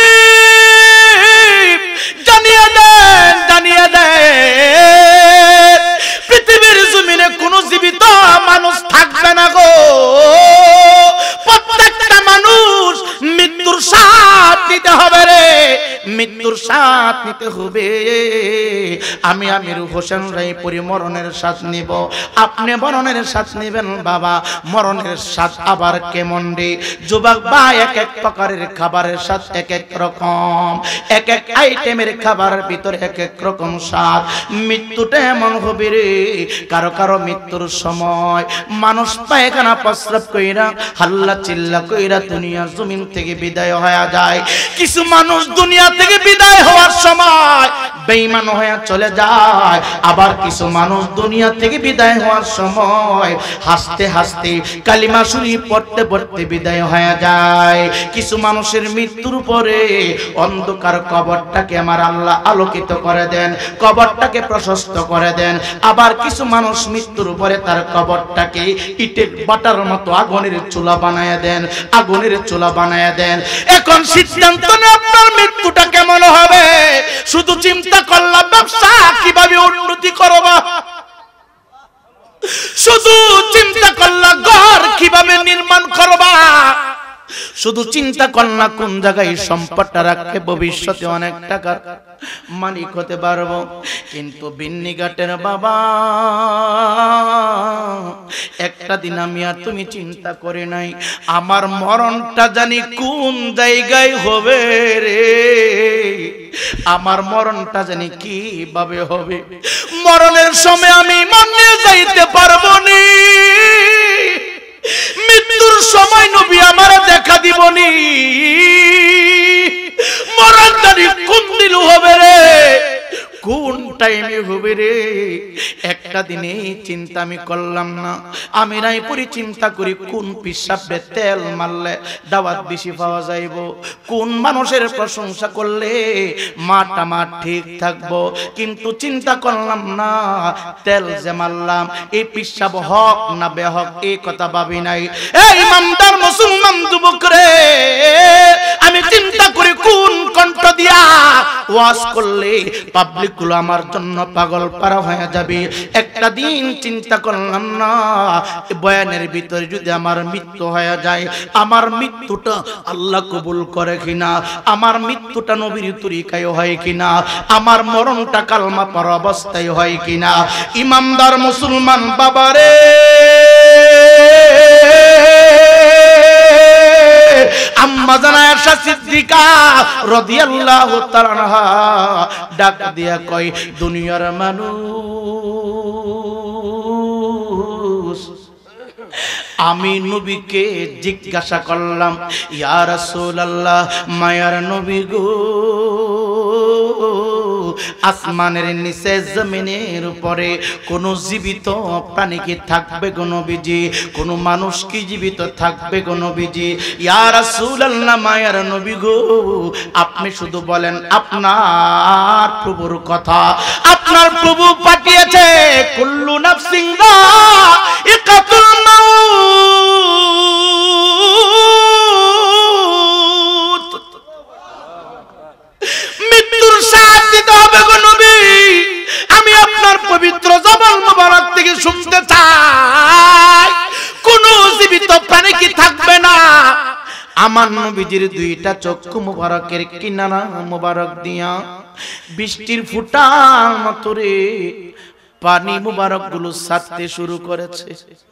হাবিব জানিয়ে দেন, জানিয়ে দেন, পৃথিবীর জমিনে কোনো জীবিত মানুষ থাকবে না গো, প্রত্যেকটা মানুষ মৃত্যুর স্বাদ নিতে হবে রে, মৃত্যুর স্বাদ নিতে হবে। আমি আমির হোসেন রায়পুরি মরণের স্বাদ নিব, আপনি মরণের স্বাদ নিবেন বাবা। মরণের স্বাদ আবার কেমন রে যুবক ভাই, এক এক প্রকারের খাবারের স্বাদ এক এক রকম, এক এক আইটেমের খাবারের ভিতরে এক এক রকম স্বাদ। মৃত্যুটা এমন হবে রে, কারো কারো মৃত্যুর সময় মানুষ পায়খানা প্রস্রাব কইরা হাল্লা চিল্লা কইরা দুনিয়ার জমিন থেকে বিদায় হয়ে যায়। কিছু মানুষ দুনিয়া থেকে বিদায় হওয়ার সময় বেঈমান হয়ে চলে যায়, আবার কিছু মানুষ দুনিয়া থেকে বিদায় হওয়ার সময় হাসতে হাসতে কালিমা শরীফ পড়তে পড়তে বিদায় হয়ে যায়। কিছু মানুষের মৃত্যুর পরে অন্ধকার কবরটাকে আমার আল্লাহ আলোকিত করে দেন, কবরটাকে প্রশস্ত করে দেন। আবার কিছু মানুষ মৃত্যুর পরে তার কবরটাকে ইটের বাটার মতো আগুনের চুলা বানায় দেন, আগুনের চুলা বানায় দেন। এখন সিদ্ধান্ত নেন আপনার মৃত্যুটা কেমন হবে। শুধু চিন্তা করলাম ব্যবসা কিভাবে উন্নতি করবা, শুধু চিন্তা করলাম ঘর কিভাবে নির্মাণ করবা, শুধু চিন্তা কর না কোন জায়গায় সম্পদটা রাখলে ভবিষ্যতে অনেক টাকার মালিক হতে পারবো। কিন্তু বিন্নিঘাটের বাবা একটা দিন আমি আর তুমি চিন্তা করে নাই আমার মরণটা জানি কোন জায়গায় হবে রে, আমার মরণটা জানি কিভাবে হবে। মরণের সময় আমি মনে যাইতে পারবো নি, মৃত্যুর সময় নবী আমার দেখা দিবনি, মরণ জানি কোন দিন হবে রে, কোন টাইমে হবে রে। একটা দিনে চিন্তা আমি করলাম না, আমি নাই পরি চিন্তা করি কোন পিসাবে তেল মারলে দাওয়াত বেশি পাওয়া যাইব, কোন মানুষের প্রশংসা করলে মাটা মা ঠিক থাকবো। কিন্তু চিন্তা করলাম না তেল যে মারলাম এই পিসাব হক না বেহক এই কথা ভাবি নাই। এই ইমানদার মুসলমান যুবক রে, আমি চিন্তা করি কোন কণ্ঠ দিয়া ওয়াজ করলে পাবলিক গুলো আমার জন্য পাগল পারা হয়ে যাবে। একটা দিন চিন্তা করলাম না বয়ানের ভিতরে যদি আমার মৃত্যু হয়ে যায়, আমার মৃত্যুটা আল্লাহ কবুল করে কিনা, আমার মৃত্যুটা নবীর তরিকায় হয় কিনা, আমার মরণটা কালমা পড়া অবস্থায় হয় কিনা। ইমানদার মুসলমান বাবারে, আম্মা জানা আয়েশা সিদ্দিকা রাদিয়াল্লাহু তাআলা আনহা ডাক দিয়া কয়, দুনিয়ার মানুষ আমি নবীকে জিজ্ঞাসা করলাম, ইয়া রাসূলুল্লাহ মায়ার নবী গো, আসমানের নিচে জমিনের উপরে কোন জীবিত প্রাণী কি থাকবে গো নবীজি, কোন মানুষ কি জীবিত থাকবে গো নবীজি? ইয়া রাসূলুল্লাহ মায়ার নবী গো, আপনি শুধু বলেন আপনার প্রভুর কথা। আপনার প্রভু পাঠিয়েছে কুল্লু নাফসিন যায়িকাতুল মাউত, মৃত্যুর স্বাদ দিতে হবে গো নবী। আমি আপনার পবিত্র জবান মোবারক থেকে শুনতে চাই কোন জীবিত প্রাণী কি থাকবে না। আমার নবীজির দুইটা চক্ষু মোবারকের কিনারা মোবারক দিয়া বৃষ্টির ফুটার মতো রে পানি মোবারক গুলো ছাড়তে শুরু করেছে।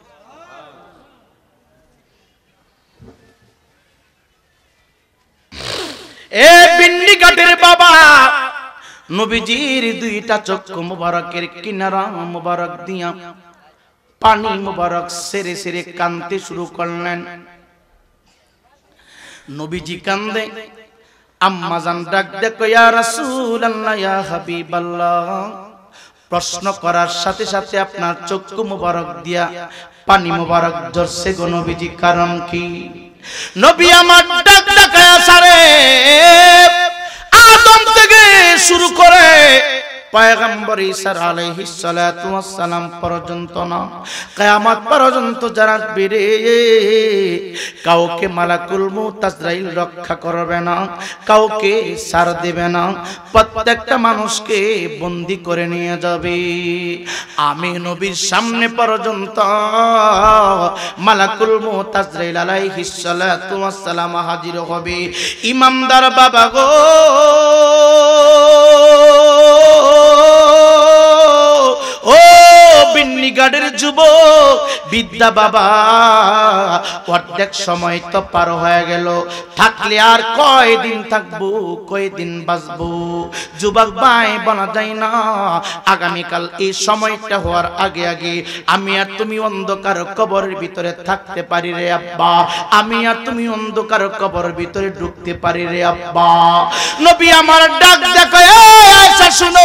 এ বিন্নিঘাটের বাবা, নবীজির দুইটা চক্ষু মোবারকের কিনারা মোবারক দিয়া পানি মোবারক সেরে সেরে কাঁদতে শুরু করলেন। নবীজি কান্দে, আম্মা জান ডাক দেখো, ইয়া রাসূলুল্লাহ ইয়া হাবিবাল্লাহ। প্রশ্ন করার সাথে সাথে আপনার চক্ষু মোবারক দিয়া পানি মোবারক ঝরছে গো নবীজি, কারণ কি? নবী আমার ডাক ডাকায়া সারে আদম থেকে শুরু করে পয়গম্বর ঈসা আলাইহিস সালাতু ওয়াস সালাম পর্যন্ত না, কিয়ামত পর্যন্ত যারা বেরে কাউকে মালাকুল মউত আজরাইল রক্ষা করবে না, কাউকে ছাড় দেবে না, প্রত্যেকটা মানুষকে বন্দী করে নিয়ে যাবে। আমি নবীর সামনে পর্যন্ত মালাকুল মউত আজরাইল আলাইহিস সালাতু ওয়াস সালাম হাজির হবে। ইমানদার বাবা গো, ও বিন্নিঘাটের যুবক বিদ্যা বাবা, অর্ধেক সময় তো পার হয়ে গেল, থাকলে আর কয়দিন থাকবো, কয়দিন বাঁচবো? যুবক ভাই বলা যায় না, আগামীকাল এই সময়টা হওয়ার আগে আগে আমি আর তুমি অন্ধকার কবরের ভিতরে থাকতে পারি রে আব্বা, আমি আর তুমি অন্ধকার কবরের ভিতরে ঢুকতে পারি রে আব্বা। নবী আমার ডাক দেখো, আয়েশা শুনো,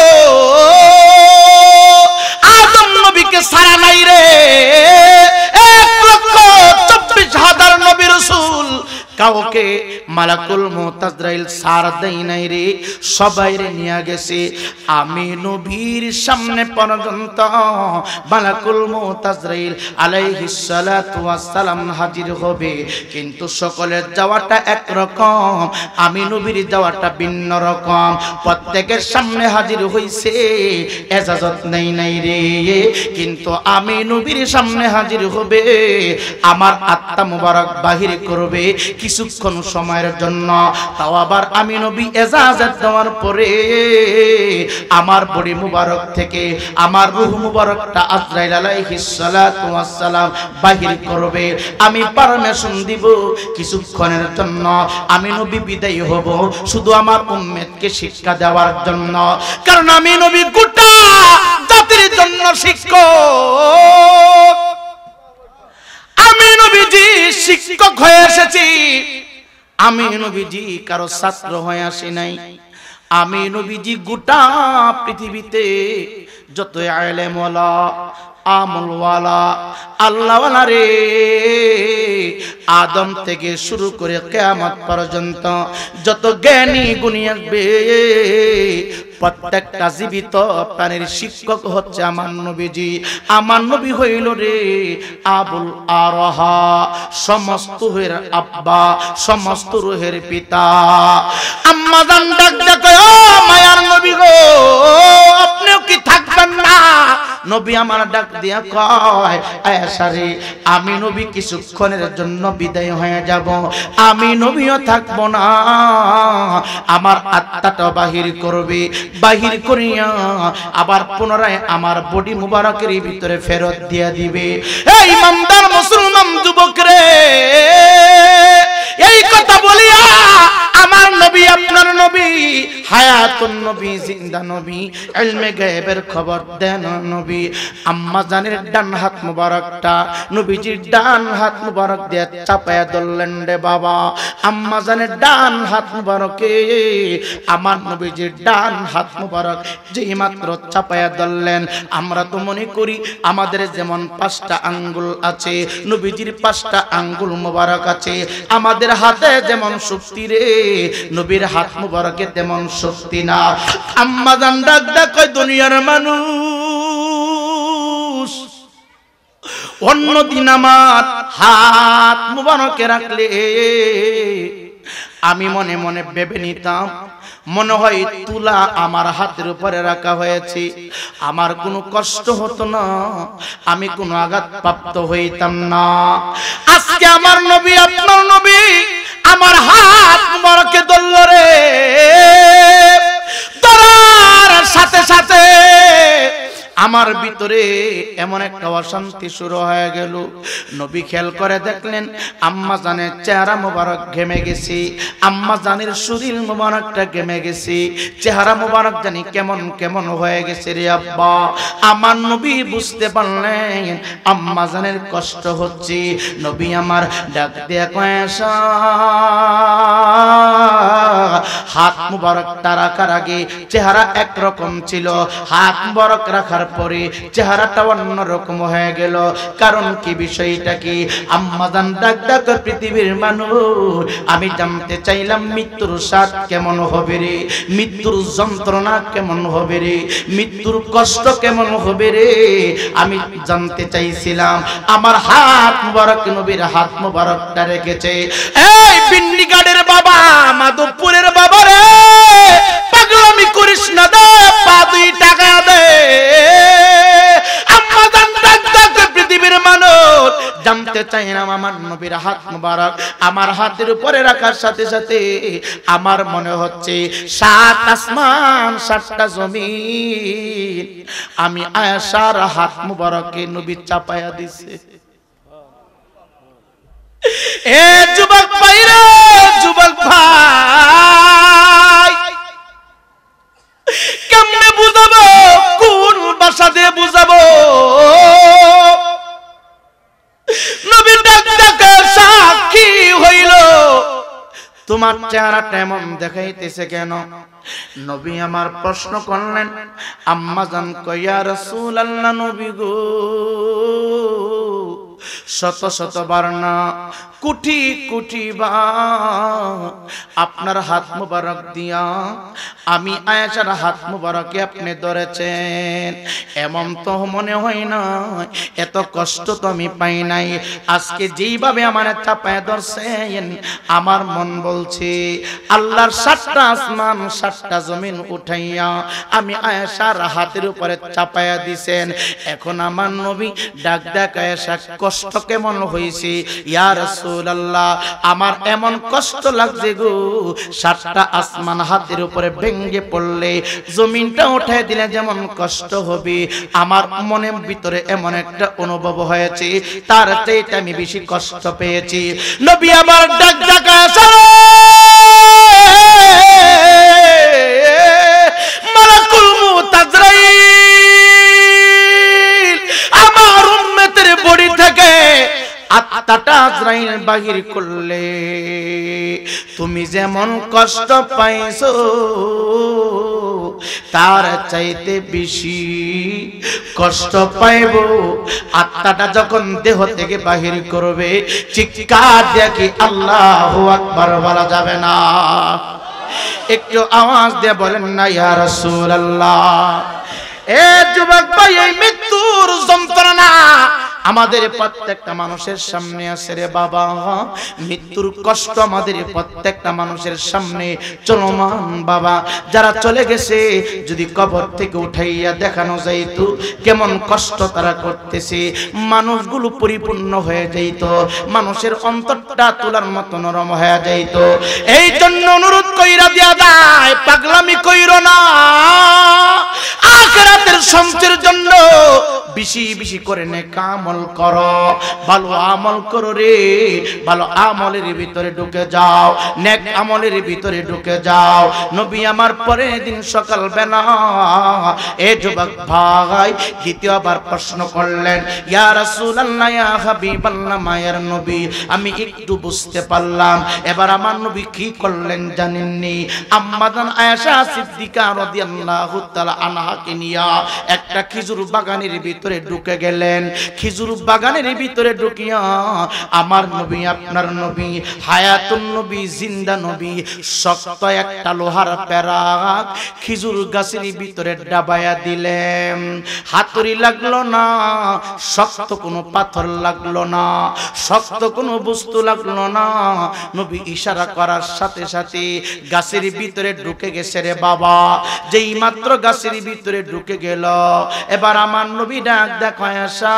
আদম নবীকে সারা নাই রে, 1,24,000 নবী রাসূল কাউকে মালাকুল মউত আজরাইল সার দেই নাই রে, সবাইরে নিয়ে গেছে। আমি নবীর সামনে পর্যন্ত মালাকুল মউত আজরাইল আলাইহিস সালাতু ওয়াস সালাম হাজির হবে, কিন্তু সকলের যাওয়াটা একরকম, আমি নবীর যাওয়াটা ভিন্ন রকম। প্রত্যেকের সামনে হাজির হইছে, ইজাজত নেই নাই রে, কিন্তু আমি নবীর সামনে হাজির হবে। আমার আত্মা মুবারক বাহির করবে কিছুক্ষণ সময়ের জন্য, তাও আবার আমি নবী ইজাজত দেওয়ার পরে আমার বডি মুবারক থেকে আমার রূহ মুবারকটা আজরাইল আলাইহিস সালাতু ওয়াস সালাম বাহির করবে। আমি পারমিশন দিব কিছুক্ষণের জন্য আমি নবী বিদায় হব, শুধু আমার উম্মতকে শিক্ষা দেওয়ার জন্য, কারণ আমি নবী গোটা জাতির জন্য শিক্ষক। আমি নবীজি শিক্ষক হয়ে এসেছি, আমি নবীজি কারো ছাত্র হয়ে আসি নাই। আমি নবীজি গোটা পৃথিবীতে যত আলেম ওয়ালা, আমল ওয়ালা, আল্লাহ ওয়ালা রে, আদম থেকে শুরু করে কিয়ামত পর্যন্ত যত জ্ঞানী গুণী আসবে, প্রত্যেকটা জীবিত প্রাণীর শিক্ষক হচ্ছে আমার নবীজি। আমার নবী হইল রে আবুল আরহা, সমস্ত রূহের আব্বা, সমস্ত রূহের পিতা। আম্মা জান ডাক ডাক, ও মায়ার নবী গো, আপনিও কি থাকবেন না? নবী আমার ডাক দিয়া কয়, আয়েশা রে, আমি নবী কিছুক্ষণের জন্য বিদায় হয়ে যাব, আমি নবীও থাকবো না। আমার আত্মাটা বাহির করবে, বাহির করিয়া আবার পুনরায় আমার বডি মুবারকের ভিতরে ফেরত দিয়া দিবে। এই ইমানদার মুসলমান যুবক রে, এই কথা বলিয়া আমার নবী, আপনার নবী, হায়াতুন নবী, জিন্দা নবী, ইলমে গায়েবের খবর দেন নবী। আম্মা জানের ডান হাত মুবারকটা নবীজির ডান হাত মুবারক দিয়ে চাপায়া ধরলেন রে বাবা। আম্মা জানের ডান হাত মুবারকে আমার নবীজির ডান হাত মুবারক যেই মাত্র চাপায়া ধরলেন, আমরা তো মনে করি আমাদের যেমন 5টা আঙ্গুল আছে, নবীজির 5টা আঙ্গুল মুবারক আছে। আমাদের হাতে যেমন শক্তি রে, নবীর হাত মুবারকে তেমন শক্তি না। আম্মা জান ডাক ডাক কয়, দুনিয়ার মানুষ অন্যদিন আমার হাত মুবারকে রাখলে আমি মনে মনে ভেবে নিতাম, মনে হয় তুলা আমার হাতের উপরে রাখা হয়েছে, আমার কোনো কষ্ট হতো না, আমি কোনো আঘাত প্রাপ্ত হইতাম না। আজকে আমার নবী, আপনার নবী আমার হাত মুবারকে ধরল রে, ধরার সাথে সাথে আমার ভিতরে এমন একটা অশান্তি শুরু হয়ে গেল। নবী খেয়াল করে দেখলেন আম্মা জানের চেহারা মুবারক ঘেমে গেছে, আম্মা জানের শরীর মুবারকটা ঘেমে গেছে, চেহারা মুবারক জানি কেমন কেমন হয়ে গেছে রে আব্বা। আমার নবী বুঝতে পারলেন আম্মা জানের কষ্ট হচ্ছে। নবী আমার ডাক দিয়ে কয়, আয়েশা, হাত মুবারকটা রাখার আগে চেহারা একরকম ছিল, হাত মুবারক রাখার পরে চেহারাটা অন্যরকম হয়ে গেল। কারণ কি, বিষয়টা কি? আম্মা জান ডাক ডাক, পৃথিবীর মানুষ, আমি জানতে চাইলাম মৃত্যুর স্বাদ কেমন হবে রে, মৃত্যুর যন্ত্রণা কেমন হবে রে, মৃত্যুর কষ্ট কেমন হবে রে, আমি জানতে চাইছিলাম। আমার হাত মুবারক নবীর হাত মুবারকটা রেখেছে। এই পিন্ডিগাড়ের বাবা, মাধবপুরের বাবা রে, পাগলামি করিস না, দে পা 2 টাকা দে। আম্মা জান ডাক ডাক, পৃথিবীর মানুষ জানতে চাইলাম আমার নবীর হাত মুবারক আমার হাতের উপরে রাখার সাথে সাথে আমার মনে হচ্ছে 7 আসমান 7টা জমিন আমি আয়েশার হাত মুবারকে নবী চাপায়া দিছে। এ যুবক ভাইরা, যুবক ভাই, কেমনে বুঝাবো, কোন ভাষা দিয়ে বুঝাবো? নবী ডাক ডাকে সাক্ষী হইল, তোমার চেহারাটা এমন দেখাইতেছে কেন? নবী আমার প্রশ্ন করলেন। আম্মা জান কয়, ইয়া রাসূলুল্লাহ, নবী গো, শত শতবার না কোটি কোটি আপনার হাত মুবারক দিয়া আমি আয়েশার হাত মুবারকে আপনি ধরেছেন, এমন তো মনে হয় না, এত কষ্ট তো আমি পাই নাই। আজকে যেইভাবে আমার চাপায় ধরছেন, আমার মন বলছে আল্লাহর 7টা আসমান 7টা জমিন উঠাইয়া আমি আয়েশার হাতের উপরে চাপায়া দিছেন। এখন আমার নবী ডাক ডাক আয়েশা কষ্ট কেমন হইছে? ইয়া রাসূলুল্লাহ, আমার এমন কষ্ট লাগছে গো, 7টা আসমান হাতের উপরে ভেঙে পড়লে জমিনটা উঠায় দিলে যেমন কষ্ট হবে, আমার মনের ভিতরে এমন একটা অনুভব হয়েছে, তার চাইতে আমি বেশি কষ্ট পেয়েছি। নবী আমার ডাক ডাক আয়েশা, মালাকুল মউত আজরাইল আমার উম্মতের বডি থেকে আত্মাটা আজরাইল বাহির করলে তুমি যেমন কষ্ট পাইছো তার চাইতে বেশি কষ্ট পাইব আত্মাটা যখন দেহ থেকে বাহির করবে। চিৎকার দিয়ে কি আল্লাহু আকবার বলা যাবে না? একটু আওয়াজ দিয়ে বলেন না ইয়া রাসূলুল্লাহ। এ যুবক ভাই, এই মৃত্যুর যন্ত্রণা আমাদের প্রত্যেকটা মানুষের সামনে আছে রে বাবা। মৃত্যুর কষ্ট আমাদের প্রত্যেকটা মানুষের সামনে চলমান বাবা। যারা চলে গেছে যদি কবর থেকে উঠাইয়া দেখানো যাইতো কেমন কষ্ট তারা করতেছে, মানুষগুলো পরিপূর্ণ হয়ে যাইত, মানুষের অন্তরটা তোলার মতো নরম হয়ে যাইত। এই জন্য অনুরোধ কইরা দিয়া যায়, পাগলামি কইরো না, আখিরাতের সঞ্চয়ের জন্য বেশি বেশি করে নেক আমল করো, ভালো আমল করো রে, ভালো আমলের ভিতরে ঢুকে যাও, নেক আমলের ভিতরে ঢুকে যাও। নবী আমার পরের দিন সকাল বেলা এ যুবক ভাই দ্বিতীয়বার প্রশ্ন করলেন, ইয়া রাসূলুল্লাহ, ইয়া হাবিবাল্লাহ, মায়ের নবী, আমি একটু বুঝতে পারলাম। এবার আমার নবী কি করলেন জানেননি? আম্মা জান আয়েশা সিদ্দিকা রাদিয়াল্লাহু তাআলা আনহাকে নিয়া একটা খেজুর বাগানের ভিতরে ঢুকে গেলেন। খেজুর বাগানের ভিতরে ঢুকিয়া আমার নবী, আপনার নবী, হায়াতুন নবী, জিন্দা নবী, শক্ত একটা লোহার পেরাক খেজুর গাছের ভিতরে ডাবায়া দিলেন। হাতুড়ি লাগলো না, শক্ত কোনো পাথর লাগলো না, শক্ত কোনো বস্তু লাগলো না। নবী ইশারা করার সাথে সাথে গাছের ভিতরে ঢুকে গেছে রে বাবা। যেই মাত্র গাছের ভিতরে ঢুকে গেল, এবার আমার নবী ডাক দেখো, আয়েশা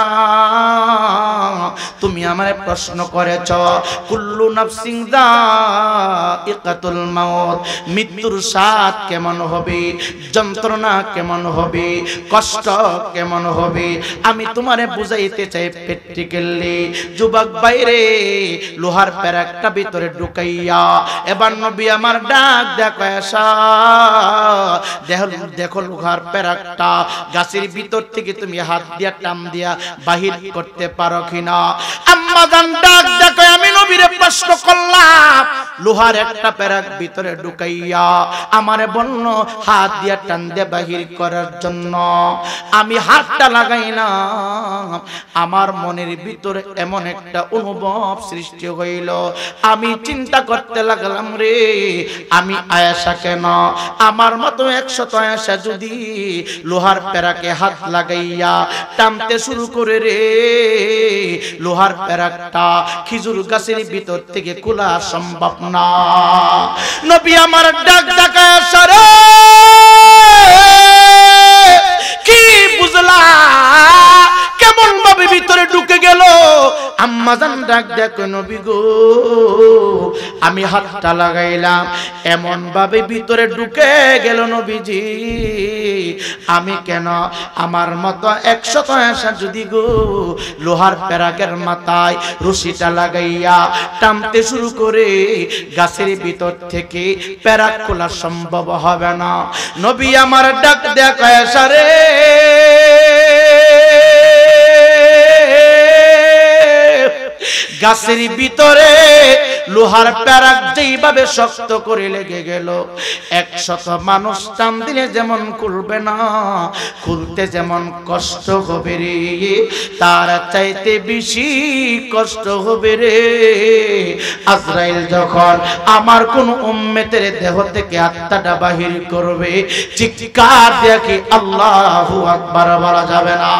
তুমি আমারে প্রশ্ন করেছ, কুল্লু নাফসিন যায়িকাতুল মাউত, মৃত্যুর স্বাদ কেমন হবে, যন্ত্রণা কেমন হবে, কষ্ট কেমন হবে, আমি তোমারে বুঝাইতে চাই প্র্যাকটিক্যালি। যুবক বাইরে লোহার পেরাকটা ভিতরে ঢুকাইয়া এবার নবী আমার ডাক দেখো, আয়েশা দেখো লোহার পেরাকটা গাছের ভিতর থেকে তুমি হাত দিয়া টান দিয়া বাহির করতে পারো কিনা? আম্মা জান ডাক দেখো, আমি নবীরে প্রশ্ন করলাম, লোহার একটা পেরাক ভিতরে ঢুকাইয়া আমারে বলল হাত দিয়া টান দিয়ে বাহির করার জন্য। আমি হাতটা লাগাইলাম, আমার মনের ভিতরে এমন একটা অনুভব সৃষ্টি হইল, আমি চিন্তা করতে লাগলাম, রে আমি আয়েশা কেন, আমার মতো 100 আয়েশা যদি লোহার পেরাকে হাত লাগাইয়া টানতে শুরু করে রে, লোহার পেরাকটা খেজুর গাছের ভিতর থেকে খোলা সম্ভব না। নবী আমার ডাক ডাকা সারে কি বুঝলা, কেমন ভাবে ভিতরে ঢুকে গেল? আম্মা জান ডাক দেখো, নবী গো, আমি হাতটা লাগাইলাম, এমন ভাবে ভিতরে ঢুকে গেল নবীজি, আমি কেন, আমার মতো 100 আয়েশা যদি গো লোহার পেরাকের মাথায় রশিটা লাগাইয়া টানতে শুরু করে গাছের ভিতর থেকে পেরাক খোলা সম্ভব হবে না। নবী আমার ডাক দেখো, আয়েশা রে, গাছের ভিতরে লোহার প্যারাক যেইভাবে শক্ত করে লেগে গেল, 100 মানুষ টান দিলে যেমন খুলবে না, খুলতে যেমন কষ্ট হবে রে, তার চাইতে বেশি কষ্ট হবে রে আজরাইল যখন আমার কোন উম্মতের দেহ থেকে আত্মাটা বাহির করবে, চিৎকার দিয়ে কি আল্লাহু আকবার বলা যাবে না?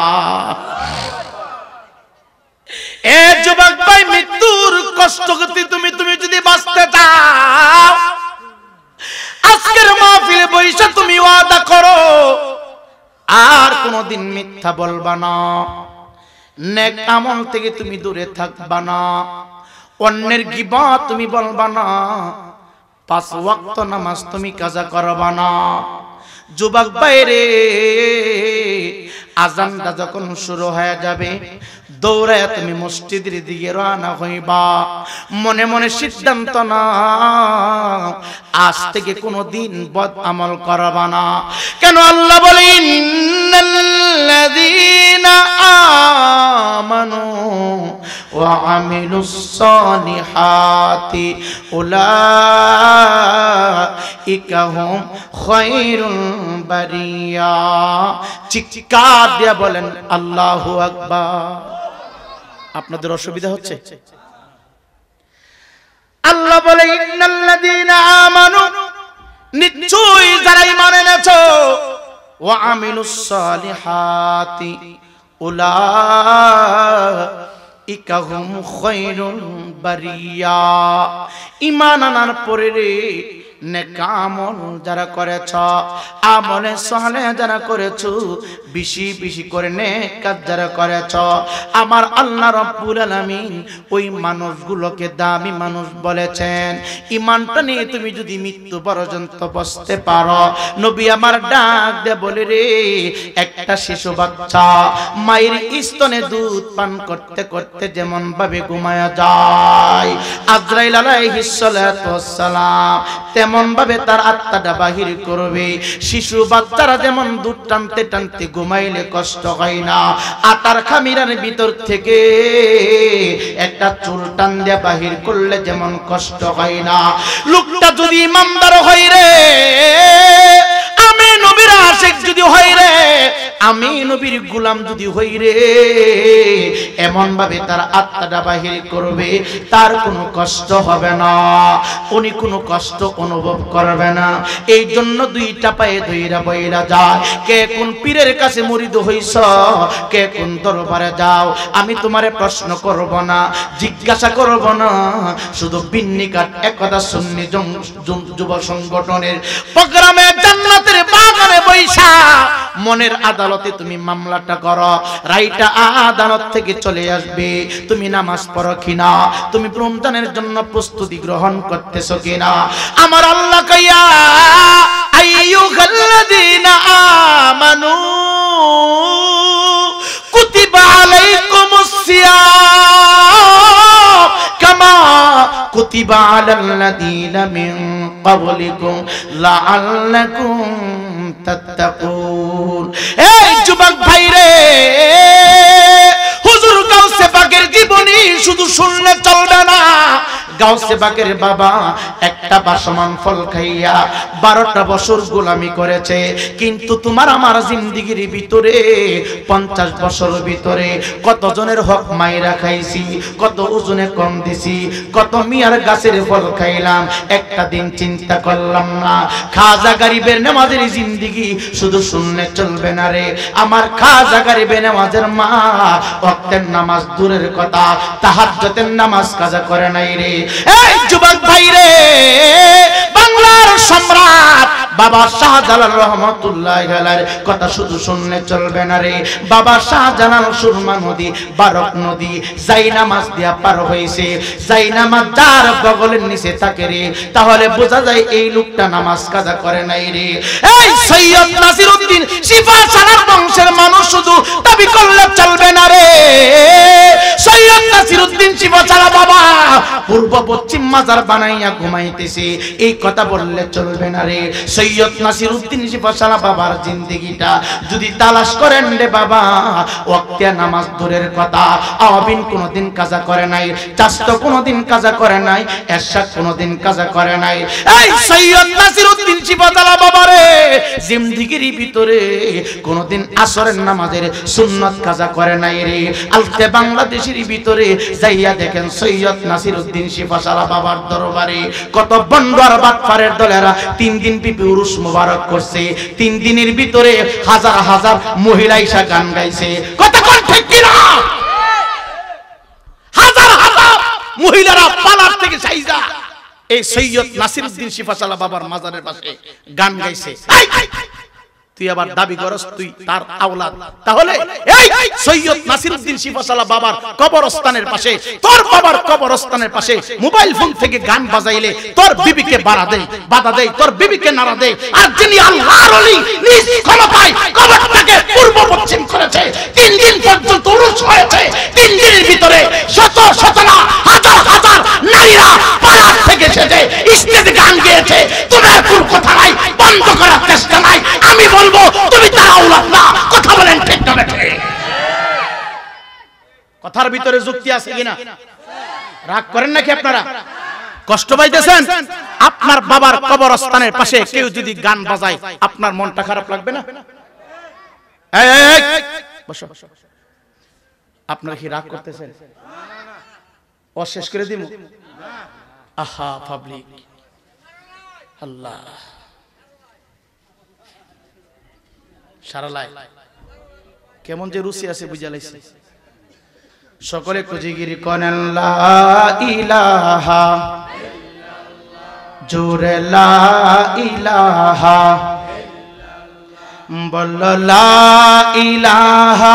এ যুবক ভাই, মৃত্যুর কষ্ট গতি তুমি যদি বাঁচতে চাও, আজকের মাহফিলে বৈশা তুমি ওয়াদা করো আর কোনদিন মিথ্যা বলবা না, নেক আমল থেকে তুমি দূরে থাকবা না, অন্যের গীবত তুমি বলবা না, 5 ওয়াক্ত নামাজ তুমি কাজা করবা না। যুবক ভাইরে, আজানটা যখন শুরু হয়ে যাবে, দৌড়ায় তুমি মসজিদের দিকে রওনা হইবা। মনে মনে সিদ্ধান্ত নাও, আজ থেকে কোনদিন বদ আমল করবা না। কেন আল্লাহ বলেন, ইন্নাল্লাযীনা আমানু ওয়া আমিলুস সালিহাতি উলাইকা হুম খায়রুল বারিয়া। চিৎকার দিয়ে বলেন আল্লাহু আকবার। আপনাদের অসুবিধা হচ্ছে? আল্লাহ বলে, ইন্নাল্লাযীনা আমানু, নিশ্চয়ই যারা ঈমান এনেছো, ওয়া আমিলুস সালিহাতি উলাইকা হুম খায়রুল বারিয়া। ঈমান আনার পরে রে নেক আমল যারা করেছ, আমলে সালেহ যারা করেছ, বেশি বেশি করে নেক কাজ যারা করেছ, আমার আল্লাহ রাব্বুল আলামিন ওই মানুষগুলোকে দামি মানুষ বলেছেন। ঈমানটা নিয়ে তুমি যদি মৃত্যু পর্যন্ত বসতে পারো, নবী আমার ডাক দে বলে রে, একটা শিশু বাচ্চা মায়ের স্তনে দুধ পান করতে করতে যেমন ভাবে ঘুমায়া যায়, আজরাইল আলাইহিস সালাতু ওয়াস সালাম তেমন ভাবে তার আত্মাটা বাহির করবে। শিশু বাচ্চারা যেমন দুধ টানতে টানতে ঘুমাইলে কষ্ট হয় না, আটার খামিরার ভিতর থেকে একটা চুল টান দিয়ে বাহির করলে যেমন কষ্ট হয় না, লোকটা যদি ইমানদার হয় রে, আমি নবীর আশিক যদি হয় রে, আমি নবীর গোলাম যদি হই রে, এমন ভাবে তার আত্মাটা বাহির করবে, তার কোনো কষ্ট হবে না, উনি কোনো কষ্ট অনুভব করবে না। এই জন্য দুইটা পায়ে ধইরা বইরা যায়, কে কোন পীরের কাছে মুরিদ হইছ, কে কোন দরবারে যাও, আমি তোমারে প্রশ্ন করব না, জিজ্ঞাসা করব না, শুধু বিন্নিকাট একদা সুন্নি যুব সংগঠনের প্রোগ্রামে জান্নাতের বাগানে বৈশা মনের আদালতে তুমি মামলাটা করো, রাইটা আদালত থেকে চলে আসবে তুমি নামাজ পড়ো কিনা, তুমি রমজানের জন্য প্রস্তুতি গ্রহণ করতেছো কিনা। আমার আল্লাহ কইয়া, আইয়ুহাল্লাযীনা আমানু কুতিবা আলাইকুমুস সিয়াম কামা কুতিবা আলাল্লাযীনা মিন ক্বাবলিকুম লাআল্লাকুম তাত্তাকুন। এই যুবক ভাই রে, হুজুর গাউসে পাকের জীবনী শুধু শুনলে চলবে না। গাউসে পাকের বাবা একটা বাসমান ফল খাইয়া 12টা বছর গোলামি করেছে, কিন্তু তোমার আমার জিন্দেগির ভিতরে 50 বছর ভিতরে কতজনের হক মাইরা খাইছি, কত ওজনে কম দিছি, কত মিয়ার গাছের ফল খাইলাম, একটা দিন চিন্তা করলাম না। খাজা গরিবের নামাজের জিন্দেগি শুধু শুনলে চলবে না রে। আমার খাজা গরিবের নামাজের মা ওয়াক্তের নামাজ দূরের কথা, তাহাজ্জুদের নামাজ কাজা করে নাই রে। এই যুবক ভাই রে, বাংলার সম্রাট বাবা শাহজালাল রহমাতুল্লাহি আলাইহির কথা শুধু শুনলে চলবে না রে। বাবা শাহজালাল সুরমা নদী, বারক নদী যাই নামাজ দিয়া পার হয়েছে, যাই নামাজ যার বগলের নিচে থাকে রে, তাহলে বোঝা যায় এই লোকটা নামাজ কাজা করে নাই রে। এই সৈয়দ নাসিরউদ্দিন শিফা সালার বংশের মানুষ শুধু দাবি করলে চলবে না রে। সৈয়দ নাসিরউদ্দিন নাসিরউদ্দিন শিফাচালা বাবা পূর্ব পশ্চিম মাজার বানাইয়া ঘুমাইতেছে, এই কথা বললে চলবে না রে। সৈয়দ নাসিরউদ্দিন শিফাচালা বাবার জিন্দেগিটা যদি তালাশ করেন রে বাবা, ওয়াক্তে নামাজ দূরের কথা, আওয়াবিন কোনোদিন কাজা করে নাই, চাস্ত কোনোদিন কাজা করে নাই, এরশাদ কোনোদিন কাজা করে নাই। এই সৈয়দ নাসিরউদ্দিন শিফাচালা বাবারে জিন্দেগির ভিতরে কোনোদিন আসরের নামাজের সুন্নাত কাজা করে নাই রে। আলতে বাংলাদেশের ভিতরে যাইয়া দেখেন সৈয়দ নাসিরউদ্দিন শিফাচালা বাবার দরবারে কত বন্ডার বাটপারের দলেরা 3 দিন বিপি উরুস মোবারক করছে। 3 দিনের ভিতরে হাজার হাজার মহিলা এসে গান গাইছে। কতক্ষণ ঠিক কিনা? হাজার হাজার মহিলারা পালার থেকে সাইজা এই সৈয়দ নাসিরউদ্দিন শিফাচালা বাবার মাজারের পাশে গান গাইছে। তুই আবার দাবি করস তুই তার আওলাদ, তাহলে এই সৈয়দ নাসিরউদ্দিন শিফাচালা বাবার কবরস্থানের পাশে, তোর বাবার কবরস্থানের পাশে মোবাইল ফোন থেকে গান বাজাইলে তোর বিবিকে বাধা দেয়, তোর বিবিকে নাড়া দেয়। আর যিনি আল্লাহর ওলি নিজ ক্ষমতায় কবরটাকে পূর্ব পশ্চিম করেছে, 3 দিন পর্যন্ত উরুস হয়েছে, 3 দিনের ভিতরে শত শত না হাজার হাজার নারীরা পাড়ার থেকে এসেছে, স্টেজে গান গেয়েছে। তোমার কোন কথা নাই, বন্ধ করার চেষ্টা নাই। আমি বলবো তুমি তার আওলাদ না। কথা বলেন ঠিক না বেঠে? কথার ভিতরে যুক্তি আছে কিনা? রাগ করেন নাকি আপনারা? কষ্ট পাইতেছেন? আপনার বাবার কবরস্থানের পাশে কেউ যদি গান বাজায় আপনার মনটা খারাপ লাগবে না? এই বসো। আপনারা কি রাগ করতেছেন? অশেষ করে দিব? আহা পাবলিক, আল্লাহ সারালাই কেমন যে রুচি আছে বুঝালাইছে। সকলে কুজিগিরি করেন লা ইলাহা, জোরে লা ইলাহা, বল লা ইলাহা,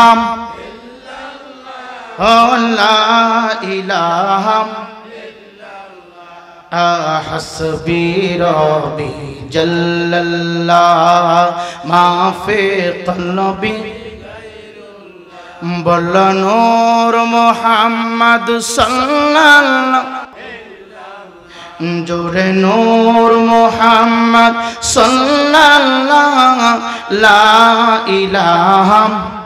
লা ইলাহা হাসবি রব্বি জাল্লাল্লাহ মা ফি কলবি, বল নূর মুহাম্মদ সাল্লাল্লাহু, জোরে নূর মুহাম্মদ সাল্লাল্লাহু, লা ইলাহা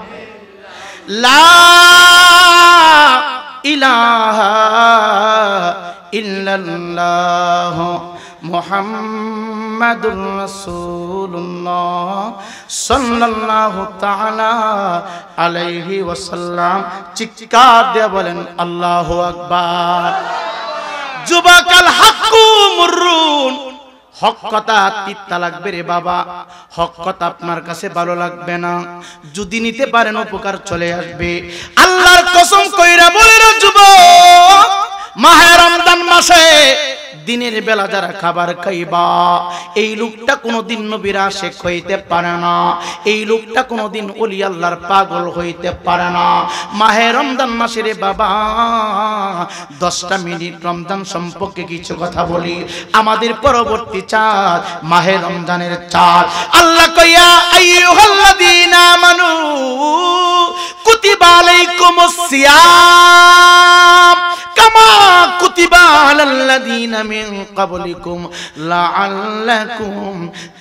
ইল্লাল্লাহ মুহাম্মাদুর রাসূলুল্লাহ সাল্লাল্লাহু তাআলা আলাইহি ওয়াসাল্লাম। চিৎকার দিয়ে বলেন আল্লাহু আকবার। যুবাকাল হাক্কু মুররুন, হক কথা তিতা লাগবে রে বাবা, হক কথা আপনার কাছে ভালো লাগবে না। যদি নিতে পারেন উপকার চলে আসবে। আল্লাহর কসম কইরা বলে রে যুবক, মাহে রমজান মাসে দিনের বেলা যারা খাবার খাইবা, এই লোকটা কোনোদিন নবীর আশিক হইতে পারে না, এই লোকটা কোনোদিন ওলি আল্লাহর পাগল হইতে পারে না। মাহে রমজান মাসে রে বাবা 10টা মিনিট রমজান সম্পর্কে কিছু কথা বলি। আমাদের পরবর্তী চাঁদ মাহে রমজানের চাঁদ। আল্লাহ কইয়া আইয়ুহাল্লাযীনা আমানু কুতিবা আলাইকুমুস সিয়াম কামা কুতিবা আলাল্লাযীনা মিন ক্বাবলিকুম লাআল্লাকুম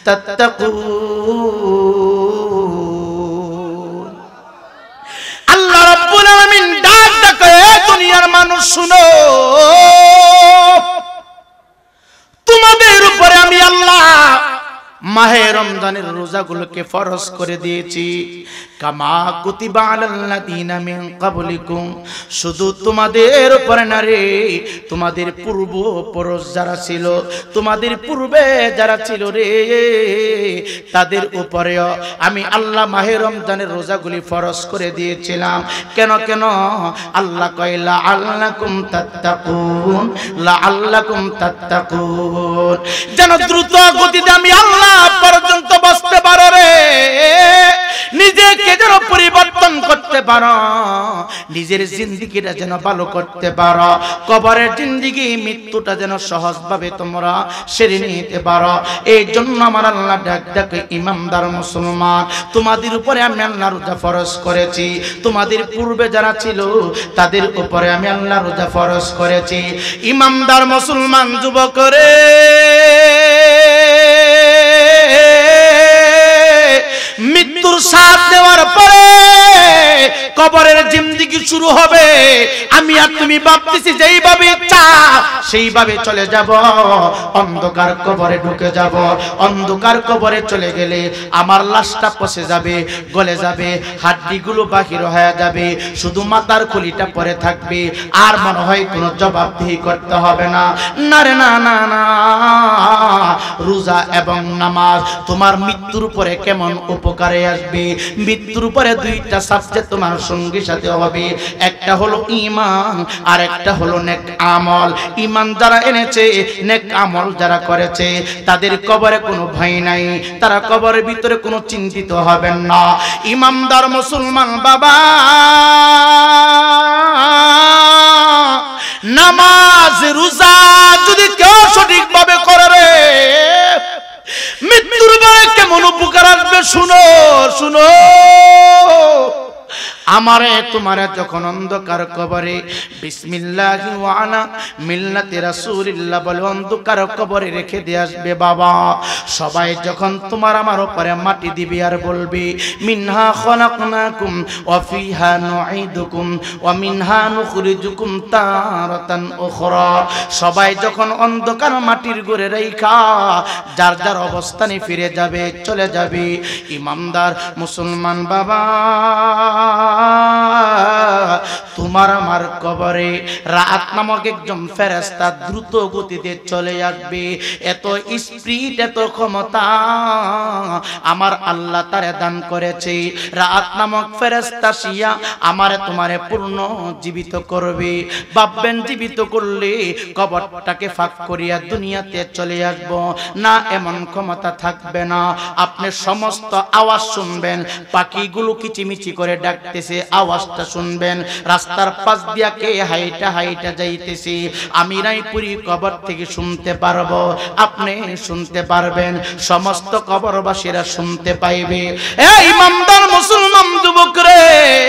তাত্তাকুন। আল্লাহ রাব্বুল আলামিন ডাক ডাকে দুনিয়ার মানুষ শুনো, তোমাদের উপরে আমি আল্লাহ মাহে রমজানের রোজাগুলোকে ফরজ করে দিয়েছি। কামা কুতিবা আলাল্লাযীনা মিন ক্বাবলিকুম, শুধু তোমাদের উপরে না রে, তোমাদের পূর্বপুরুষ যারা ছিল, তোমাদের পূর্বে যারা ছিল রে, তাদের উপরেও আমি আল্লাহ মাহে রমজানের রোজাগুলি ফরজ করে দিয়েছিলাম। কেন কেন? আল্লাহ কইলা আল্লাকুম তাত্তাকুন, লাআল্লাকুম তাত্তাকুন, যেন দ্রুত গতিতে আমি আল্লাহ পর্যন্ত বসতে পারো রে। নিজেকে যেন পরিবর্তন করতে পারো, নিজের জিন্দেগিটা যেন ভালো করতে পারো, কবরের জিন্দেগি মৃত্যুটা যেন সহজভাবে তোমরা সেরে নিতে পারো। এই জন্য আমার আল্লাহ ডাক ডাকে ইমানদার মুসলমান, তোমাদের উপরে আমি আল্লাহ রোজা ফরজ করেছি, তোমাদের পূর্বে যারা ছিল তাদের উপরে আমি আল্লাহ রোজা ফরজ করেছি। ইমানদার মুসলমান যুবক রে, মৃত্যুর সাথ দেওয়ার পরে কবরের জিন্দেগি শুরু হবে। আমি আর তুমি ভাবতেছি যেইভাবে ইচ্ছা সেইভাবে চলে যাব, অন্ধকার কবরে ঢুকে যাব। অন্ধকার কবরে চলে গেলে আমার লাশটা পচে যাবে, গলে যাবে, হাড্ডিগুলো বাহির হয়ে যাবে, শুধু মাথার খুলিটা পরে থাকবে, আর মনে হয় কোনো জবাবদিহি করতে হবে না। না রে না না না, রোজা এবং নামাজ তোমার মৃত্যুর পরে কেমন উপকারে আসবে। মৃত্যুর পরে দুইটা সাবজেক্ট তোমার সঙ্গী সাথে হবে, একটা হলো ঈমান আর একটা হলো নেক আমল। ঈমান যারা এনেছে, নেক আমল যারা করেছে, তাদের কবরে কোনো ভয় নাই, তারা কবরের ভিতরে কোনো চিন্তিত হবেন না। ইমানদার মুসলমান বাবা, নামাজ রোজা যদি কেউ সঠিকভাবে করে, মৃত্যুর পরে কেমন উপকার আসবে শুনো শুনো। আমারে তোমারে যখন অন্ধকার কবরে বিসমিল্লাহি ওয়া আলা মিল্লাতি রাসূলিল্লাহ বলে অন্ধকার কবরে রেখে দিয়ে আসবে বাবা, সবাই যখন তোমার আমার উপরে মাটি দিবে আর বলবে মিনহা খলাকনাকুম ওয়া ফিহা নুঈদুকুম ওয়া মিনহা নুখরিজুকুম তারাতান উখরা, সবাই যখন অন্ধকার মাটির ঘরে রাইখা যার যার অবস্থানে ফিরে যাবে, চলে যাবে। ইমানদার মুসলমান বাবা, তোমার আমার কবরে রাত নামক একজন ফেরেশতা দ্রুত গতিতে চলে আসবে। এত স্পিড, এত ক্ষমতা আমার আল্লাহ তারে দান করেছে। রাত নামক ফেরেশতা শিয়া আমারে তোমারে পূর্ণ জীবিত করবে। ভাববেন জীবিত করলে কবরটাকে ফাঁক করিয়া দুনিয়াতে চলে আসব না, এমন ক্ষমতা থাকবে না। আপনি সমস্ত আওয়াজ শুনবেন, পাখিগুলো কিচিমিচি করে ডাকতেছে, আওয়াজটা শুনবেন। রাস্তার পাশ দিয়া কে হাইটা হাইটা যাইতেছে, আমি রায়পুরি কবর থেকে শুনতে পারবো, আপনি শুনতে পারবেন, সমস্ত কবরবাসীরা শুনতে পাইবে। এই ইমানদার মুসলমান যুবক রে,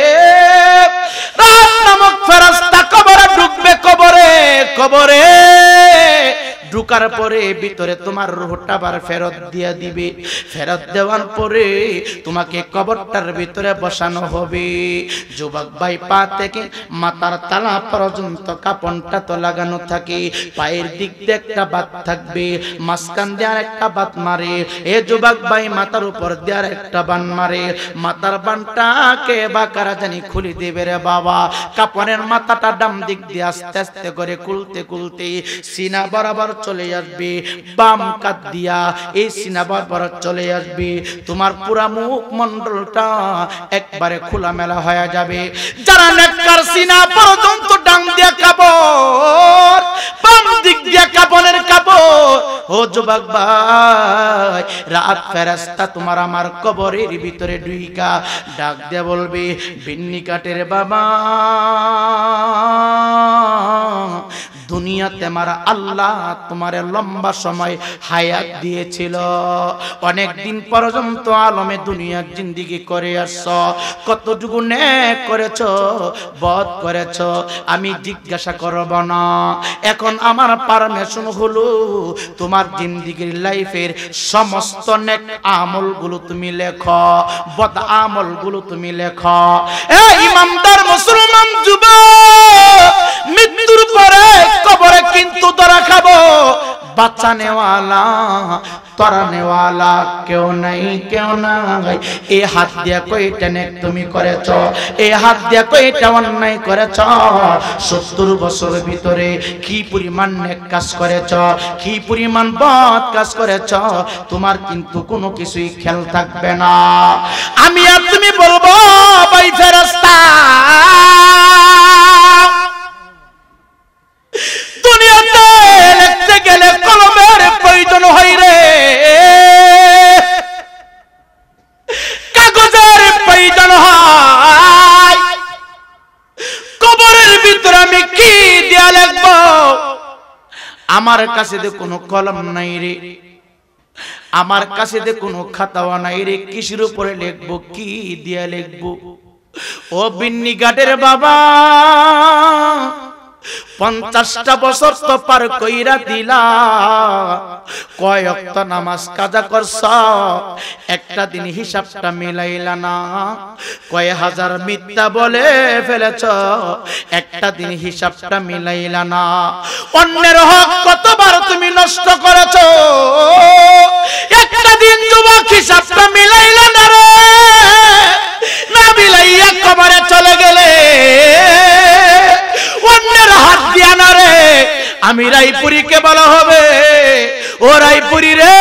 রাত নামক ফেরেশতা কবরে ঢুকবে, কবরে কবরে ঢুকার পরে ভিতরে তোমার রূহটা আবার ফেরত দিয়ে দিবে। ফেরত দেওয়ার পরে তোমাকে কবরটার ভিতরে বসানো হবে। যুবক ভাই, পা থেকে মাথার তালা পর্যন্ত কাপড়টা তো লাগানো থাকে, পায়ের দিক দিয়ে একটা বাত থাকবে, মাঝখান দিয়ে একটা বাত মারে। এ যুবক ভাই, মাথার উপর দিয়ে একটা বান মারে। মাথার বানটাকে বাকারা জানি খুলে দেবে রে বাবা। কাপড়ের মাথাটা ডাম দিক দিয়ে আস্তে আস্তে করে খুলতে খুলতে সিনা বরাবর চলে আসবে, বাম কাত দিয়া এই সিনা বরাবর চলে আসবে। তোমার পুরা মুখ মন্ডলটা একবারে খোলামেলা হয়ে যাবে। যারা নেককার সিনা পর্যন্ত ডান দিয়া কাপড়, বাম দিক দিয়া কাপড়ের কাপড়। ও যুবক ভাই, রাত ফেরেশতা তোমার আমার কবরের ভিতরে ঢুইকা ডাক দিয়ে বলবে বিন্নি কাটের বাবা, দুনিয়াতে আমার আল্লাহ তোমারে লম্বা সময় হায়াত দিয়েছিল, অনেক দিন পর্যন্ত আলমে দুনিয়ার জিন্দেগি করে আসছো, কতটুকু নেক করেছো, বদ করেছো আমি জিজ্ঞাসা করব না। এখন আমার পারমিশন হলো তোমার জিন্দেগির লাইফের সমস্ত নেক আমলগুলো তুমি লেখো, বদ আমলগুলো তুমি লেখো। এই ইমানদার মুসলমান যুবক, মৃত্যুর পরে কবরে কিন্তু ধরা খাবো, বাঁচানেওয়ালা তরানেওয়ালা কেউ নাই, কেউ নাই। এই হাত দিয়া কয়টা নেক তুমি করেছ, এই হাত দিয়া কয়টা অন্যায় করেছ, 70 বছর ভিতরে কি পরিমাণ নেক কাজ করেছ, কি পরিমাণ বদ কাজ করেছ, তোমার কিন্তু কোনো কিছুই খেয়াল থাকবে না। আমি আর তুমি বলবো ভাই ফেরেশতা, দুনিয়াতে লিখতে গেলে কলমের প্রয়োজন হয় রে, কাগজের ভিতরে আমি কি দিয়া লিখবো? আমার কাছে তো কোনো কলম নাই রে, আমার কাছে তো কোনো খাতাও নাই রে, কিসের উপরে লিখবো, কি দিয়া লিখবো? ও বিন্নি ঘাটের বাবা, 50টা বছর তো পার কইরা দিলা, কয় ওয়াক্ত নামাজ কাজা করছ, একটা দিন হিসাবটা মিলাইলা না, কয় হাজার মিথ্যা বলে ফেলেছ, একটা দিন হিসাবটা মিলাইলা না, অন্যের হক কতবার তুমি নষ্ট করেছ, একটা দিন যুবক হিসাবটা মিলাইলা না রে, না মিলাইয়া কবরে চলে গেলে, অন্যের হাত দিয়া না রে। আমি রায়পুরীকে বলা হবে, ও রায়পুরী রে,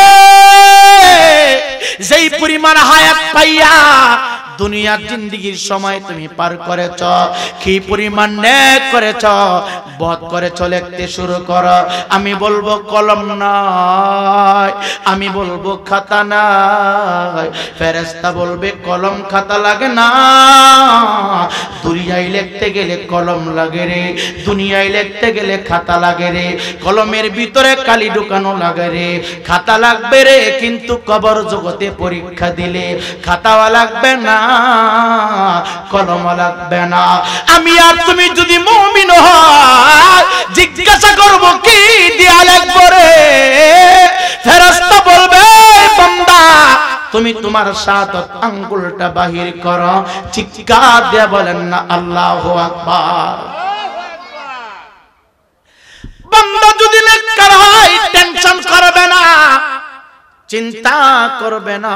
যেই পরিমাণ হায়াত পাইয়া দুনিয়ার জিন্দেগীর সময় তুমি পার করেছ, কি পরিমাণ নেক করেছ, বদ করেছ, লিখতে শুরু করো। আমি বলবো কলম নাই, আমি বলবো খাতা নাই, ফেরেশতা বলবে কলম খাতা লাগে না, দুনিয়ায় লিখতে গেলে কলম লাগে রে, দুনিয়ায় লিখতে গেলে খাতা লাগে রে, কলমের ভিতরে কালি ঢুকানো লাগে রে, খাতা লাগবে রে, কিন্তু কবর জগতে পরীক্ষা দিলে খাতাও লাগবে না, কলম লাগবে না। আমি আর তুমি যদি মুমিন হয়, জিজ্ঞাসা করব কি দিয়া লিখবো রে, ফেরেশতা বলবে বান্দা তুমি তোমার শাহাদাত আঙ্গুলটা বাহির করো, চিৎকার দিয়ে বলেন না আল্লাহু আকবার। বান্দা যদি নেককার হয় টেনশন করবে না, চিন্তা করবে না,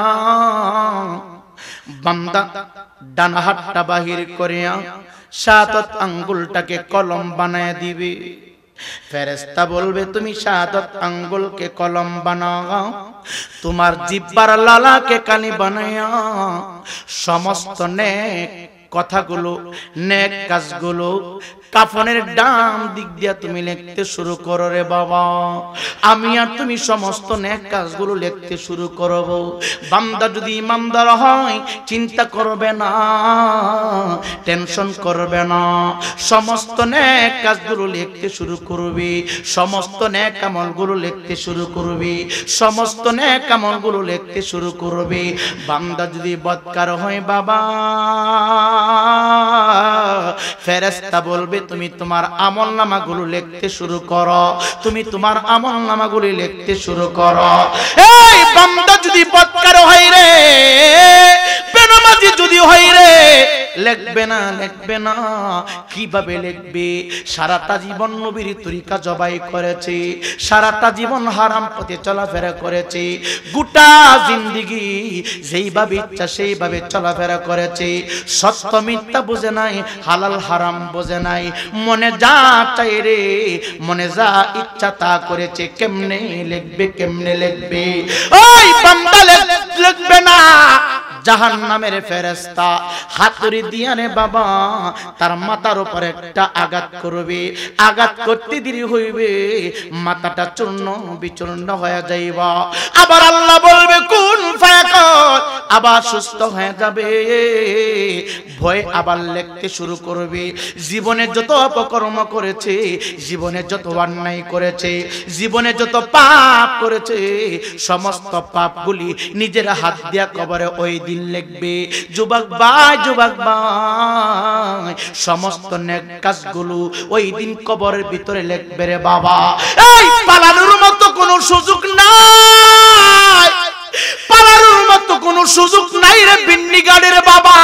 বান্দা ডান হাতটা বাহির করিয়া শাহাদাত আঙ্গুলটাকে কলম বানায় দিবে, ফেরেশতা বলবে তুমি শাহাদাত আঙ্গুলকে কলম বানাও, তোমার জিহ্বার লালাকে কালি বানায়া সমস্ত নেক কথাগুলো, নেক কাজগুলো কাফনের ডান দিক দিয়া তুমি লিখতে শুরু করো রে বাবা। আমি আর তুমি সমস্ত নেক কাজগুলো লিখতে শুরু করব। বান্দা যদি ইমানদার হয় চিন্তা করবে না, টেনশন করবে না, সমস্ত নেক কাজগুলো লিখতে শুরু করবে, সমস্ত নেক আমলগুলো লিখতে শুরু করবে, সমস্ত নেক আমলগুলো লিখতে শুরু করবে। বান্দা যদি বদকার হয় বাবা, ফেরেশতা বলবে তুমি তোমার আমলনামাগুলো লিখতে শুরু করো, তুমি তোমার আমলনামাগুলো লিখতে শুরু করো। এই বান্দা যদি বদকার হয় রে, বেনামাজি যদি হয় রে, লিখবে না, লিখবে না, কিভাবে লিখবে? সারাটা জীবন নবীর তরিকা জবাই করেছে, সারাটা জীবন হারাম পথে চলাফেরা করেছে, গোটা জিন্দেগি যেইভাবে ইচ্ছা সেইভাবে চলাফেরা করেছে, সত্য মিথ্যা বোঝে নাই, হালাল হারাম বোঝে নাই, মনে যা চাই রে, মনে যা ইচ্ছা তা করেছে। কেমনে লিখবে, কেমনে লিখবে? ওই বান্দা লিখবে না, জাহান্নামের ফেরেশতা হাতুড়ি দিয়া রে বাবা তার মাথার উপর একটা আঘাত করবে, আঘাত করতে দেরি হইবে, মাথাটা চূর্ণ বিচূর্ণ হয়ে যাইবা। আবার আল্লাহ বলবে কুন ফায়াকুন, আবার সুস্থ হয়ে যাবে, ভয় আবার লিখতে শুরু করবে। জীবনে যত অপকর্ম করেছে, জীবনে যত অন্যায় করেছে, জীবনে যত পাপ করেছে, সমস্ত পাপগুলি নিজের হাত দিয়া কবরে ওই দিন লিখবে। যুবক ভাই, যুবক ভাই, সমস্ত নেক কাজগুলো ওই দিন কবরের ভিতরে লিখবে রে বাবা। এই পালানোর মতো কোনো সুযোগ নাই, পালানোর মতো কোনো সুযোগ নাই রে বিন্নি গাড়ির বাবা।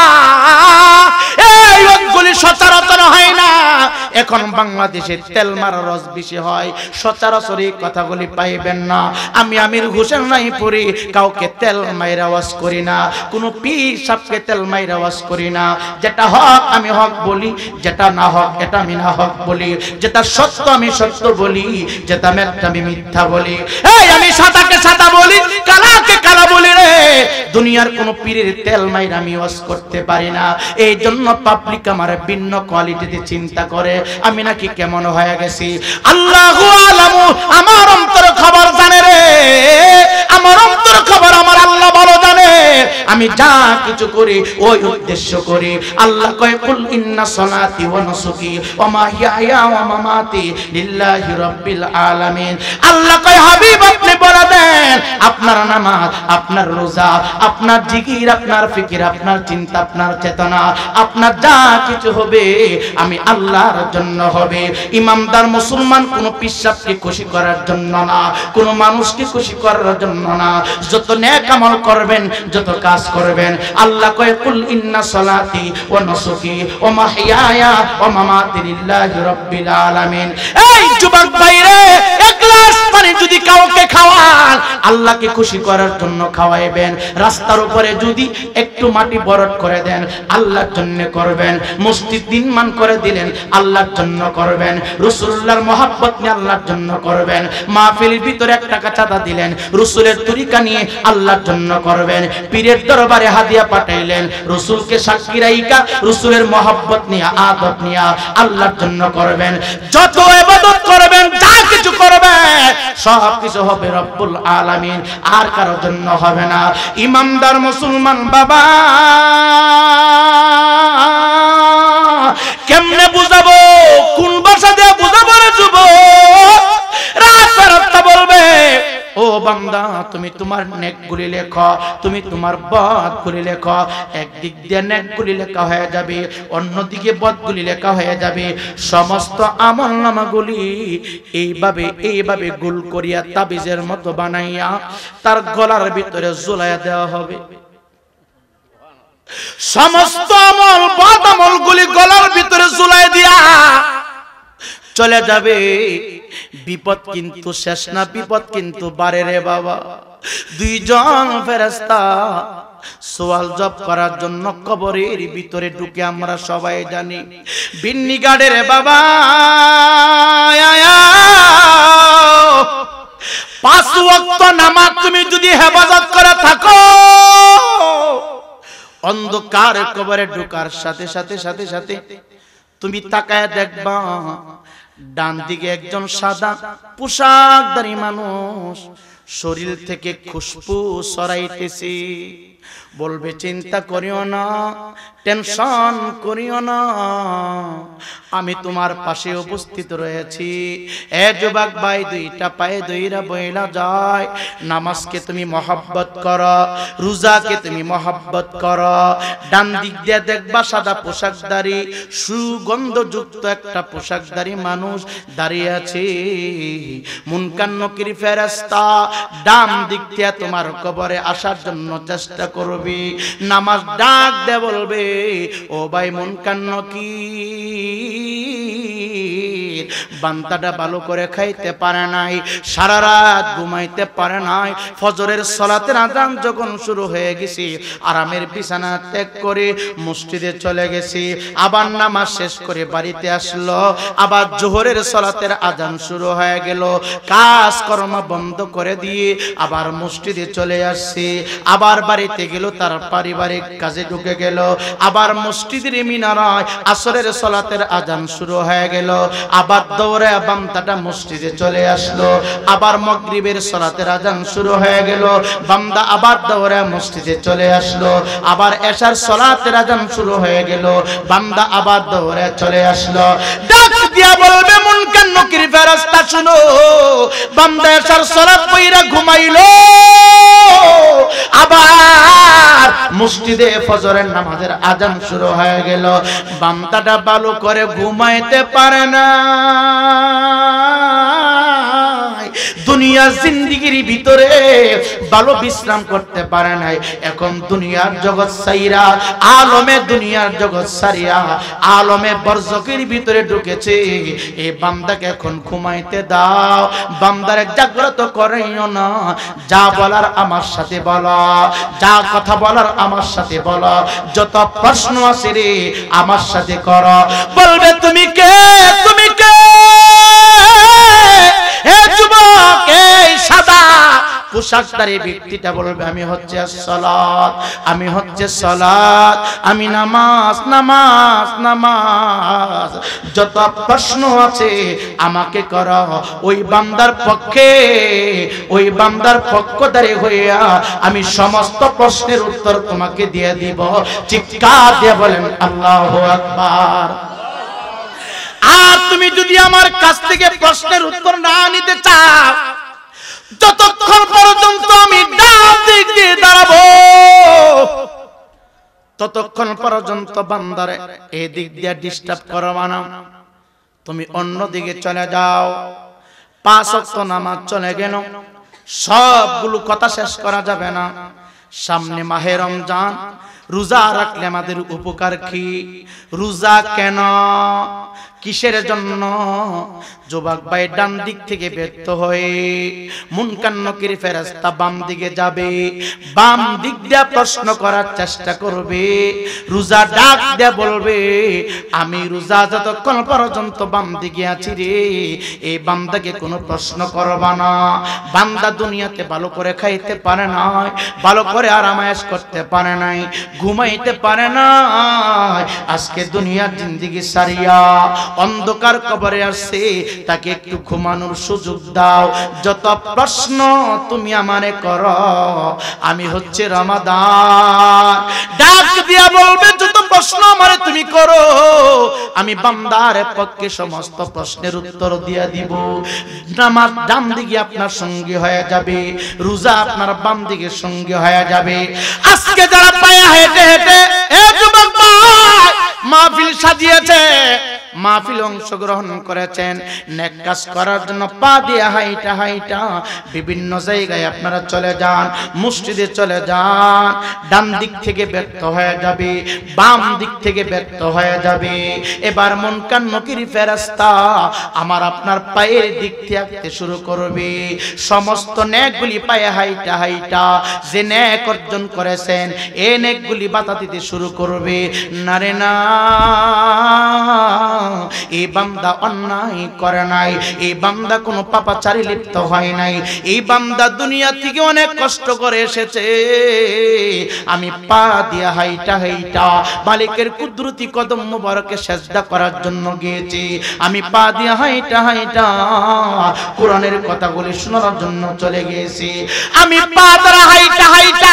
এই ওগুলি সচরাচর হয় না। এখন বাংলাদেশে তেল মারা রস বেশি হয়, সচরাচর এই কথাগুলি পাইবেন না। আমি আমির হোসেন রায়পুরী কাউকে তেল মাইরা ওয়াজ করি না, কোনো পীর সাহেবকে তেল মাইরা ওয়াজ করি না। যেটা হক আমি হক বলি, যেটা না হক এটা আমি না হক বলি, যেটা সত্য আমি সত্য বলি, যেটা মিথ্যা আমি মিথ্যা বলি। এই আমি সাদাকে সাদা বলি, কালাকে কালা বলি রে। দুনিয়ার কোনো পীরের তেল মাইরা আমি ওয়াজ করতে পারি না। এই জন্য পাবলিক আমার ভিন্ন কোয়ালিটিতে চিন্তা করে আমি নাকি কেমন হয়ে গেছি। আল্লাহু আলামু, আমার অন্তর খবর জানে রে, আমার অন্তর খবর আমার আল্লাহ ভালো জানে। আমি যা কিছু করি ওই উদ্দেশ্য করি। আল্লাহ কয় কুল ইন্না সলাতি ওয়া নুসুকি ওয়া মাহইয়া ওয়া মামাতি লিল্লাহি রাব্বিল আলামিন। আল্লাহ কয় হাবিব আপনি বলে দেন আপনার নামাজ, আপনার রোজা, আপনার জিকির, আপনার ফিকির, আপনার চিন্তা, আপনার চেতনা, আপনার যা কিছু হবে আমি আল্লাহর জন্য হবে। ইমানদার মুসলমান কোন পিশাবকে খুশি করার জন্য না, কোন মানুষকে খুশি করার জন্য না। যত নেক আমল করবেন, যত কাজ করবেন, আল্লাহ কয় কুল ইন্না সলাতি ওয়া নুসুকি ওয়া মাহইয়া ওয়া মামাতি লিল্লাহি রাব্বিল আলামিন। এই যুবক ভাইরে, এক গ্লাস পানি যদি কাউকে খাওয়ান, আল্লাহকে খুশি করার জন্য খাওয়াইবেন। রাস্তার উপরে যদি একটু মাটি বরট করে দেন, আল্লাহর জন্য করবেন। মসজিদ নির্মাণ করে দিলেন, আল্লাহর জন্য করবেন। রাসূলুল্লাহর মহব্বত নিয়ে আল্লাহর জন্য করবেন। মাহফিলের ভিতরে 1 টাকা চাঁদা দিলেন, রাসূলের তরিকা নিয়ে আল্লাহর জন্য করবেন। পীরের দরবারে হাদিয়া পাঠাইলেন, রাসূলকে সাক্ষী রাইখা রাসূলের মহব্বত নিয়ে, আদব নিয়ে আল্লাহর জন্য করবেন। যত ইবাদত করবেন, যা কিছু করবেন, সব কিছু হবে রব্বুল আলামিন, আর কারোর জন্য হবে না। ইমানদার মুসলমান বাবা কেমনে বুঝাবো, কোন ভাষা দিয়ে বুঝাবো রে যুবক? রাত বলবে ও বান্দা তুমি তোমার নেকগুলি লেখো, তুমি তোমার বদগুলি লেখো। একদিক দিয়ে নেকগুলি লেখা হয়ে যাবে, অন্যদিকে বদগুলি লেখা হয়ে যাবে। সমস্ত আমলনামাগুলি এইভাবে গোল করিয়া তাবিজের মতো বানাইয়া তার গলার ভিতরে ঝুলাইয়া দেওয়া হবে। সমস্ত আমল বদ আমলগুলি গলার ভিতরে ঝুলাই দিয়া চলে যাবে। বিপদ কিন্তু শেষ না, বিপদ কিন্তু বাড়ে রে বাবা। 2 জন ফেরেশতা সওয়াল জব করার জন্য কবরের ভিতরে ঢুকে, আমরা সবাই জানি। বিন্নি গাড়ে রে বাবা, 5 ওয়াক্ত নামাজ তুমি যদি হেফাজত করে থাকো, অন্ধকার কবরে ঢোকার সাথে সাথে তুমি তাকায় দেখবা ডান দিকে একজন সাদা পোশাকধারী মানুষ শরীর থেকে খুশবু ছড়াইতেছে। বলবে চিন্তা করিও না, টেনশন করিও না, আমি তোমার পাশে উপস্থিত রয়েছি। এ যুবক ভাই, 2টা পায়ে 2রা বইলা যায়। নামাজকে তুমি মহব্বত করো, রোজাকে তুমি মহব্বত করো। ডান দিক দিয়ে দেখবা সাদা পোশাকধারী, সুগন্ধযুক্ত একটা পোশাকধারী মানুষ দাঁড়িয়ে আছে। মুনকার নকির ফেরেশতা ডান দিক দিয়ে তোমার কবরে আসার জন্য চেষ্টা করবে। নামাজ ডাক দে বলবে ও ভাই মুনকার নকির, বান্দাটা ভালো করে খাইতে পারে নাই, সারা রাত ঘুমাইতে পারে নাই। ফজরের সালাতের আযান যখন শুরু হয়ে গেছে, আরামের বিছানা ত্যাগ করে মসজিদে চলে গেছে। আবার নামাজ শেষ করে বাড়িতে আসলো, আবার জোহরের সালাতের আযান শুরু হয়ে গেল। কাজ কর্ম বন্ধ করে দিয়ে আবার মসজিদে চলে আসছে। আবার বাড়িতে গেল, তার পারিবারিক কাজে ঢুকে গেল। আবার মসজিদের মিনারায় আসরের সালাতের আযান শুরু হয়ে গেল। আবার দৌড়ে বান্দাটা মসজিদে চলে আসলো। আবার মাগরিবের সালাতের আযান শুরু হয়ে গেল, বান্দা আবার দৌড়ে মসজিদে চলে আসলো। আবার এশার সালাতের আযান শুরু হয়ে গেল, বান্দা আবার দৌড়ে চলে আসলো। ডাক দিয়া বলবে মুনকার নকির ফেরেশতা শুনো, বান্দা এশার সালাত পড়া ঘুমাইলো, আবার মসজিদে ফজরের নামাজের আযান শুরু হয়ে গেল। বান্দাটা ভালো করে ঘুমাইতে পারে না, দুনিয়ার জিন্দেগির ভিতরে ভালো বিশ্রাম করতে পারে নাই। এখন দুনিয়ার জগৎ সাইরা, আলমে দুনিয়ার জগৎ সারিয়া আলমে বরজকের ভিতরে ঢুকেছে। এই বান্দাকে এখন ঘুমাইতে দাও, বান্দারে জাগ্রত করাইও না। যা বলার আমার সাথে বলো, যা কথা বলার আমার সাথে বলো, যত প্রশ্ন আছে রে আমার সাথে করো। বলবে তুমি কে, তুমি কে? হে যুবক, এই সাদা পোশাকধারী ব্যক্তিটা বলবে আমি হচ্ছে সালাত, আমি হচ্ছে সালাত, আমি নামাজ নামাজ নামাজ। যত প্রশ্ন আছে আমাকে করো। ওই বান্দার পক্ষে, ওই বান্দার পক্ষধারী হইয়া আমি সমস্ত প্রশ্নের উত্তর তোমাকে দিয়ে দিব। চিৎকার দিয়ে বলেন আল্লাহু আকবার। আর তুমি যদি আমার কাছ থেকে প্রশ্নের উত্তর না নিতে চাও, যতক্ষণ পর্যন্ত আমি ডান দিক দিয়ে দাঁড়াবো, ততক্ষণ পর্যন্ত বান্দারে এই দিক দিয়ে ডিস্টার্ব করবা না। তুমি অন্য দিকে চলে যাও। 5 ওয়াক্ত নামাজ চলে গেল, সবগুলো কথা শেষ করা যাবে না। সামনে মাহে রমজান, রোজা রাখলে আমাদের উপকার কি? রোজা কেন, কিসের জন্য? যুবক ভাই ডান দিক থেকে ব্যর্থ হয়ে মুনকার নকির ফেরেশতা বাম দিকে যাবে, বাম দিক দিয়ে প্রশ্ন করার চেষ্টা করবে। রোজা ডাক দিয়ে বলবে, আমি রোজা যতক্ষণ পর্যন্ত বাম দিকে আছি রে, এই বান্দাকে কোনো প্রশ্ন করবা না। বান্দা দুনিয়াতে ভালো করে খাইতে পারে নাই, ভালো করে আরামায়েশ করতে পারে নাই, ঘুমাইতে পারে না। আজকে দুনিয়ার জিন্দেগি সারিয়া অন্ধকার কবরে আসছে, তাকে একটু ঘুমানোর সুযোগ দাও। যত প্রশ্ন তুমি আমারে করো, আমি হচ্ছে রমাদান। ডাক দিয়া বলবে, যত প্রশ্ন আমারে তুমি করো, আমি বান্দার পক্ষে সমস্ত প্রশ্নের উত্তর দিয়া দিব। নামাজ ডান দিকে আপনার সঙ্গী হয়ে যাবে, রোজা আপনার বাম দিকে সঙ্গী হয়ে যাবে। আজকে যারা পায়ে হেঁটে হেঁটে যুবক ভাই মাহফিল সাজিয়েছে, মাহফিল অংশগ্রহণ করেছেন, নেক কাজ করার জন্য পা দিয়ে হাইটা হাইটা বিভিন্ন জায়গায় আপনারা চলে যান, মসজিদে চলে যান। ডান দিক থেকে ব্যর্থ হয়ে যাবে, বাম দিক থেকে ব্যর্থ হয়ে যাবে। এবার মুনকার নকির ফেরেশতা আমার আপনার পায়ের দিক থেকে আসতে শুরু করবে। সমস্ত নেকগুলি পায়ে হাইটা হাইটা যে নেক অর্জন করেছেন, এই নেকগুলি বাধা দিতে শুরু করবে। না রে না, এই বান্দা অন্যায় করে নাই, এই বান্দা কোনো পাপাচারী লিপ্ত হয় নাই, এই বান্দা দুনিয়া থেকে অনেক কষ্ট করে এসেছে। আমি পা দিয়া হাইটা হাইটা মালিকের কুদরতি কদম মুবারকে সেজদা করার জন্য গিয়েছি। আমি পা দিয়া হাইটা হাইটা কোরআনের কথাগুলি শোনার জন্য চলে গিয়েছি। আমি পা দ্বারা হাইটা হাইটা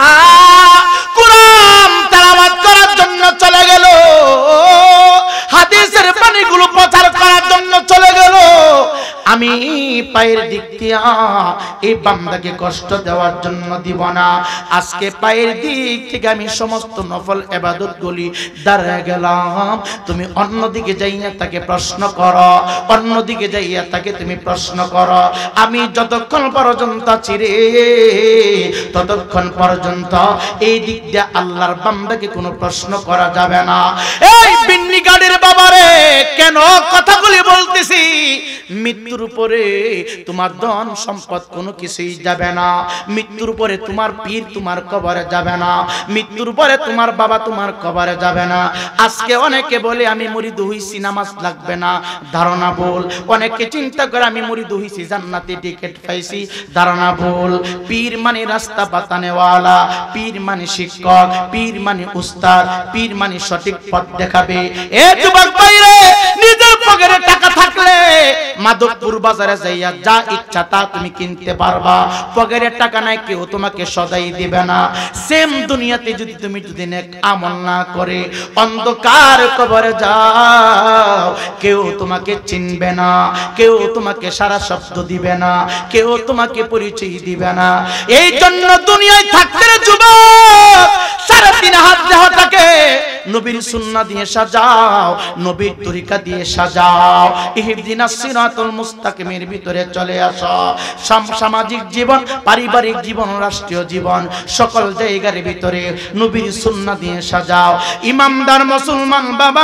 কোরআন তেলাওয়াত করার জন্য চলে গেল, হাদিসের বাণীগুলো প্রচার করার জন্য চলে গেল। আমি পায়ের দিক দিয়ে এই বান্দাকে কষ্ট দেওয়ার জন্য দিব না। আজকে পায়ের দিক থেকে আমি সমস্ত নফল ইবাদতগুলি দাঁড়ায় গেলাম। তুমি অন্যদিকে যাইয়া তাকে প্রশ্ন করো, অন্যদিকে যাইয়া তাকে তুমি প্রশ্ন করো। আমি যতক্ষণ পর্যন্ত আছি রে, ততক্ষণ পর্যন্ত এই দিক দিয়ে আল্লাহর বান্দাকে কোনো প্রশ্ন করা যাবে না। এই বিন্নি গাড়ির বাবারে, কেন কথাগুলি বলতেছি? মৃত্যুর উপরে তোমার ধন সম্পদ কোনো কিছুই যাবে না, মৃত্যুর উপরে তোমার পীর তোমার কবরে যাবে না, মৃত্যুর উপরে তোমার বাবা তোমার কবরে যাবে না। আজকে অনেকে বলে আমি মুরিদ হইছি, নামাজ লাগবে না, ধারণা ভুল। অনেকে চিন্তা করে আমি মুরিদ হইছি, জান্নাতে টিকিট পাইছি, ধারণা ভুল। পীর মানে রাস্তা বাতানেওয়ালা, পীর মানে শিক্ষক, পীর মানে উস্তাদ, পীর মানে সঠিক পথ দেখাবে। এ যুবক ভাইরে, নিজের পকেটে টাকা থাকলে মাধবপুর বাজারে যাইয়া যা ইচ্ছা তা তুমি কিনতে পারবা। পকেটে টাকা নাই, কেউ তোমাকে সদাই দিবে না। সেম দুনিয়াতে যদি তুমি নেক আমল না করে অন্ধকার কবরে যাও, কেউ তোমাকে চিনবে না, কেউ তোমাকে সারা শব্দ দিবে না, কেউ তোমাকে পরিচয় দিবে না। এই জন্য দুনিয়ায় থাকতে যুবক 3.5 হাত দেহটাকে নবীর সুন্নাহ দিয়ে সাজাও, নবীর তরিকা দিয়ে সাজাও। ইহদিনাস সিরাতুল মুস্তাকিমের ভিতরে চলে আসো। সামাজিক জীবন, পারিবারিক জীবন, রাষ্ট্রীয় জীবন, সকল জায়গার ভিতরে নবীর সুন্নাহ দিয়ে সাজাও। ইমানদার মুসলমান বাবা,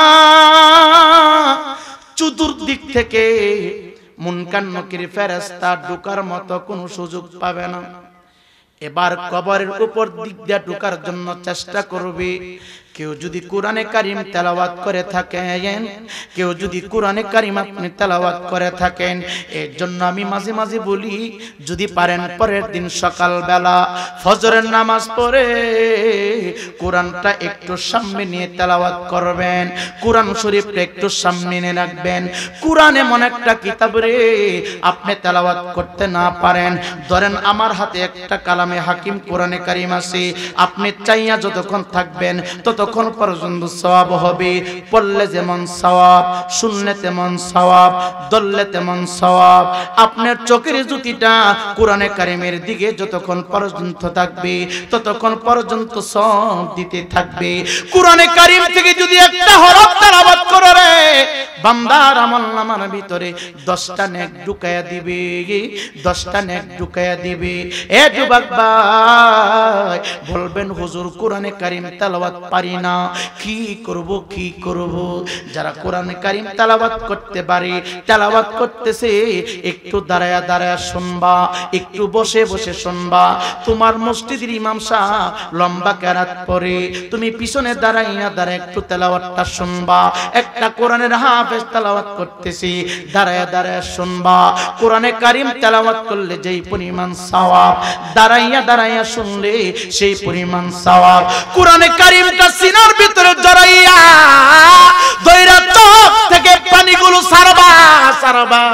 চতুর্দিক থেকে মুনকার নকির ফেরেশতা ঢোকার মতো কোনো সুযোগ পাবে না। এবার কবরের উপর দিক দিয়ে ঢোকার জন্য চেষ্টা করবে। কেউ যদি কোরআনে কারিম তেলাওয়াত করে থাকেন, কেউ যদি কোরআনে কারিম আপনি তেলাওয়াত করে থাকেন, এর জন্য আমি মাঝে মাঝে বলি, যদি পারেন পরের দিন সকালবেলা ফজরের নামাজ পড়ে কোরআনটা একটু সামনে নিয়ে তেলাওয়াত করবেন, কোরআন শরীফটা একটু সামনে নিয়ে রাখবেন। কোরআন এমন একটা কিতাব রে, আপনি তেলাওয়াত করতে না পারেন, ধরেন আমার হাতে একটা কালামে হাকিম কোরআনে কারিম আছে, আপনি চাইয়া যতক্ষণ থাকবেন ততক্ষণ পর্যন্ত সওয়াব হবে। পড়লে যেমন সওয়াব, শুনলে তেমন সওয়াব, দললে তেমন সওয়াব। আপনার চোখের জ্যোতিটা কোরআনে কারিমের দিকে যতক্ষণ পর্যন্ত থাকবে ততক্ষণ পর্যন্ত সওয়াব দিতে থাকবে। কোরআনে কারিম থেকে যদি একটা হরফ তেলাওয়াত করে রে, বান্দার আমলনামার ভিতরে 10টা নেক ঢুকায়া দিবে, 10টা নেক ঢুকায়া দিবে। এ যুবক ভাই বলবেন হুজুর কোরআনে কারিম তেলাওয়াত পারি না, কি করব কি করব? যারা কোরআনে কারিম তেলাওয়াত করতে পারে, তেলাওয়াত করতেছে, একটু দাঁড়ায়া দাঁড়ায়া শুনবা, একটু বসে বসে শুনবা। তোমার মসজিদের ইমাম সাহেব লম্বা কেরাত পড়ে, তুমি পিছনে দাঁড়াইয়া দাঁড়ায় একটু তেলাওয়াতটা শুনবা। একটা কোরআনের হাফেজ তেলাওয়াত করতেছি, দাঁড়ায়া দাঁড়ায়া শুনবা। কোরআনে কারিম তেলাওয়াত করলে যেই পরিমাণ সওয়াব, দাঁড়াইয়া দাঁড়াইয়া শুনলে সেই পরিমাণ সওয়াব। কোরআনে কারিমটা সিনার ভিতরে জড়াইয়া দইরা চোখ থেকে পানিগুলো সারবা সারবা।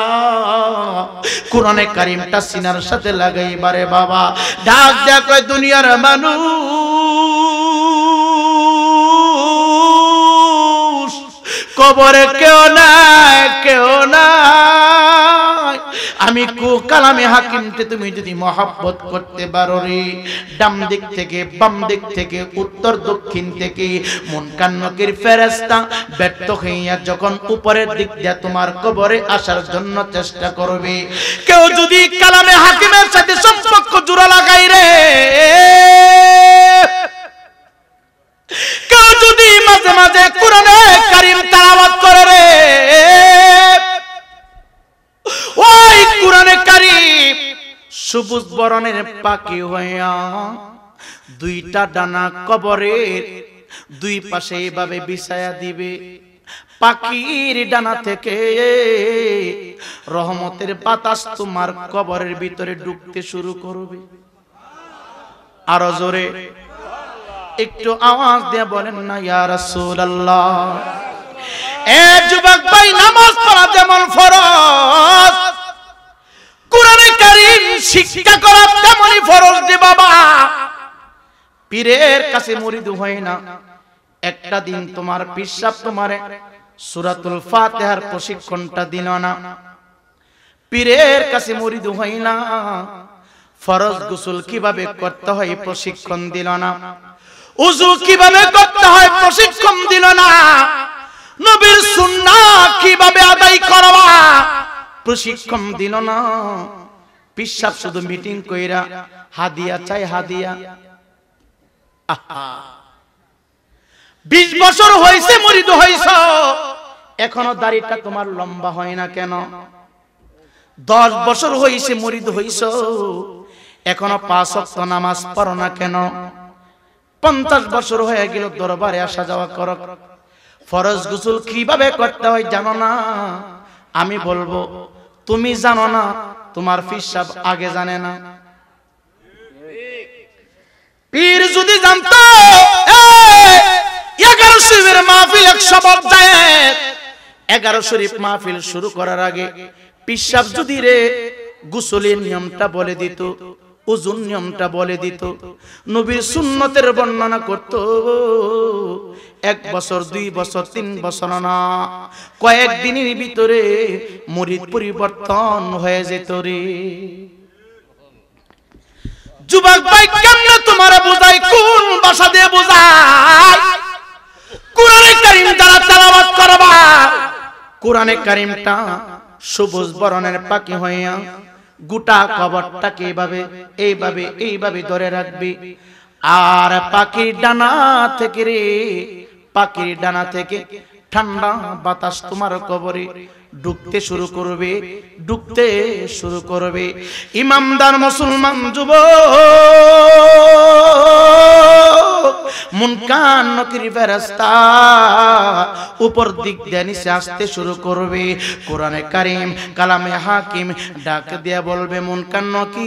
কোরআনে কারিমটা সিনার সাথে লাগাইবারে বাবা, ডাক দেয়া কয় দুনিয়ার মানুষ, কবরে কেউ নাই, কেউ নাই। আমি কালামে হাকিমকে তুমি যদি মহব্বত করতে পারো রে, ডান দিক থেকে বাম দিক থেকে উত্তর দক্ষিণ থেকে মুনকান্নকির ফেরেশতা ব্যর্থ হইয়া যখন উপরের দিক দিয়ে তোমার কবরে আসার জন্য চেষ্টা করবে, কেউ যদি কালামে হাকিমের সাথে সম্পর্ক জোড়া লাগাই রে, কেউ যদি মাঝে মাঝে কোরআনে কারিম তেলাওয়াত করে রে, ওই কোরআনে কারিম সবুজ বরণের পাখি হইয়া 2টা ডানা কবরের 2 পাশে এইভাবে বিছায়া দিবে। পাখির ডানা থেকে রহমতের বাতাস তোমার কবরের ভিতরে ঢুকতে শুরু করবে। আরো জোরে একটু আওয়াজ দিয়ে বলেন না ইয়া রাসূলুল্লাহ। এ যুবক ভাই, নামাজ পড়া যেমন ফরজ, কোরআনে কারিম শিক্ষা করা তেমনই ফরজ রে বাবা। পীরের কাছে মুরিদ হয় না, একটা দিন তোমার পীর সাহেব তোমারে সূরাতুল ফাতিহার প্রশিক্ষণটা দিল না। পীরের কাছে মুরিদ হয় না, ফরজ গোসল কিভাবে করতে হয় প্রশিক্ষণ দিল না। ওযু কিভাবে করতে হয় প্রশিক্ষণ দিল না। নবীর সুন্নাত কিভাবে আদায় করবা প্রশিক্ষণ দিল না। পীর সাহেব শুধু মিটিং কইরা হাদিয়া চাই, হাদিয়া। 20 বছর হইছে মুরিদ হইছো, এখনো দাড়িটা তোমার লম্বা হয় না কেন? 10 বছর হইছে মুরিদ হইছো, এখনো 5 ওয়াক্ত নামাজ পড়ো না কেন? 50 বছর হয়ে গেল দরবারে আসা যাওয়া করো, ফরজ গোসল কিভাবে করতে হয় জানো না? আমি বলবো তুমি জানো না, তোমার পীর সাহেব আগে জানে না। পীর যদি জানতো 11 শরীফের মাহফিল 100 বার যায়, 11 শরীফ মাহফিল শুরু করার আগে পীর সাহেব যদি রে গোসলের নিয়মটা বলে দিত, ওজুর নিয়মটা বলে দিত, নবীর সুন্নতের বর্ণনা করত, 1 বছর 2 বছর 3 বছর না, কয়েকদিনের ভিতরে মুরিদ পরিবর্তন হয়ে যেত রে। যুবক ভাই, কেমনে তোমার বোঝাই, কোন ভাষা দিয়ে বোঝাই? কোরআনে কারিম যারা তেলাওয়াত করবা, কোরআনে কারিমটা সবুজ বরণের পাখি হইয়া গোটা কবরটাকে এইভাবে এইভাবে এইভাবে ধরে রাখবে। আর পাখির ডানা থেকে রে, পাখির ডানা থেকে ঠান্ডা বাতাস তোমার কবরে ঢুকতে শুরু করবে, ঢুকতে শুরু করবে। ইমানদার মুসলমান যুবক, মুনকার নকির ফেরেশতা উপর দিক দিয়ে নিচে আসতে শুরু করবে। কোরআনে কারীম কালামে হাকিম ডাক দিয়ে বলবে মুনকার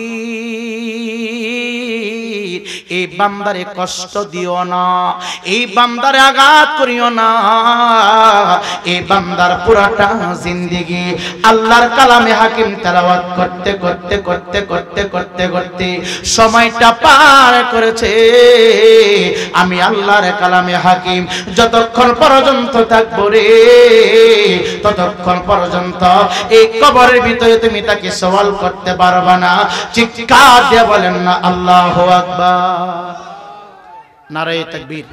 নকির এই বান্দারে কষ্ট দিও না, এই বান্দারে আঘাত করিও না। এই বান্দার পুরাটা জিন্দেগি আল্লাহর কালামে হাকিম তেলাওয়াত করতে করতে করতে করতে করতে করতে সময়টা পার করেছে। আমি আল্লাহর কালামে হাকিম যতক্ষণ পর্যন্ত থাকবো রে, ততক্ষণ পর্যন্ত এই কবরের ভিতরে তুমি তাকে সওয়াল করতে পারবা না। চিৎকার দিয়ে বলেন না আল্লাহু আকবার, নারে তাকবীর।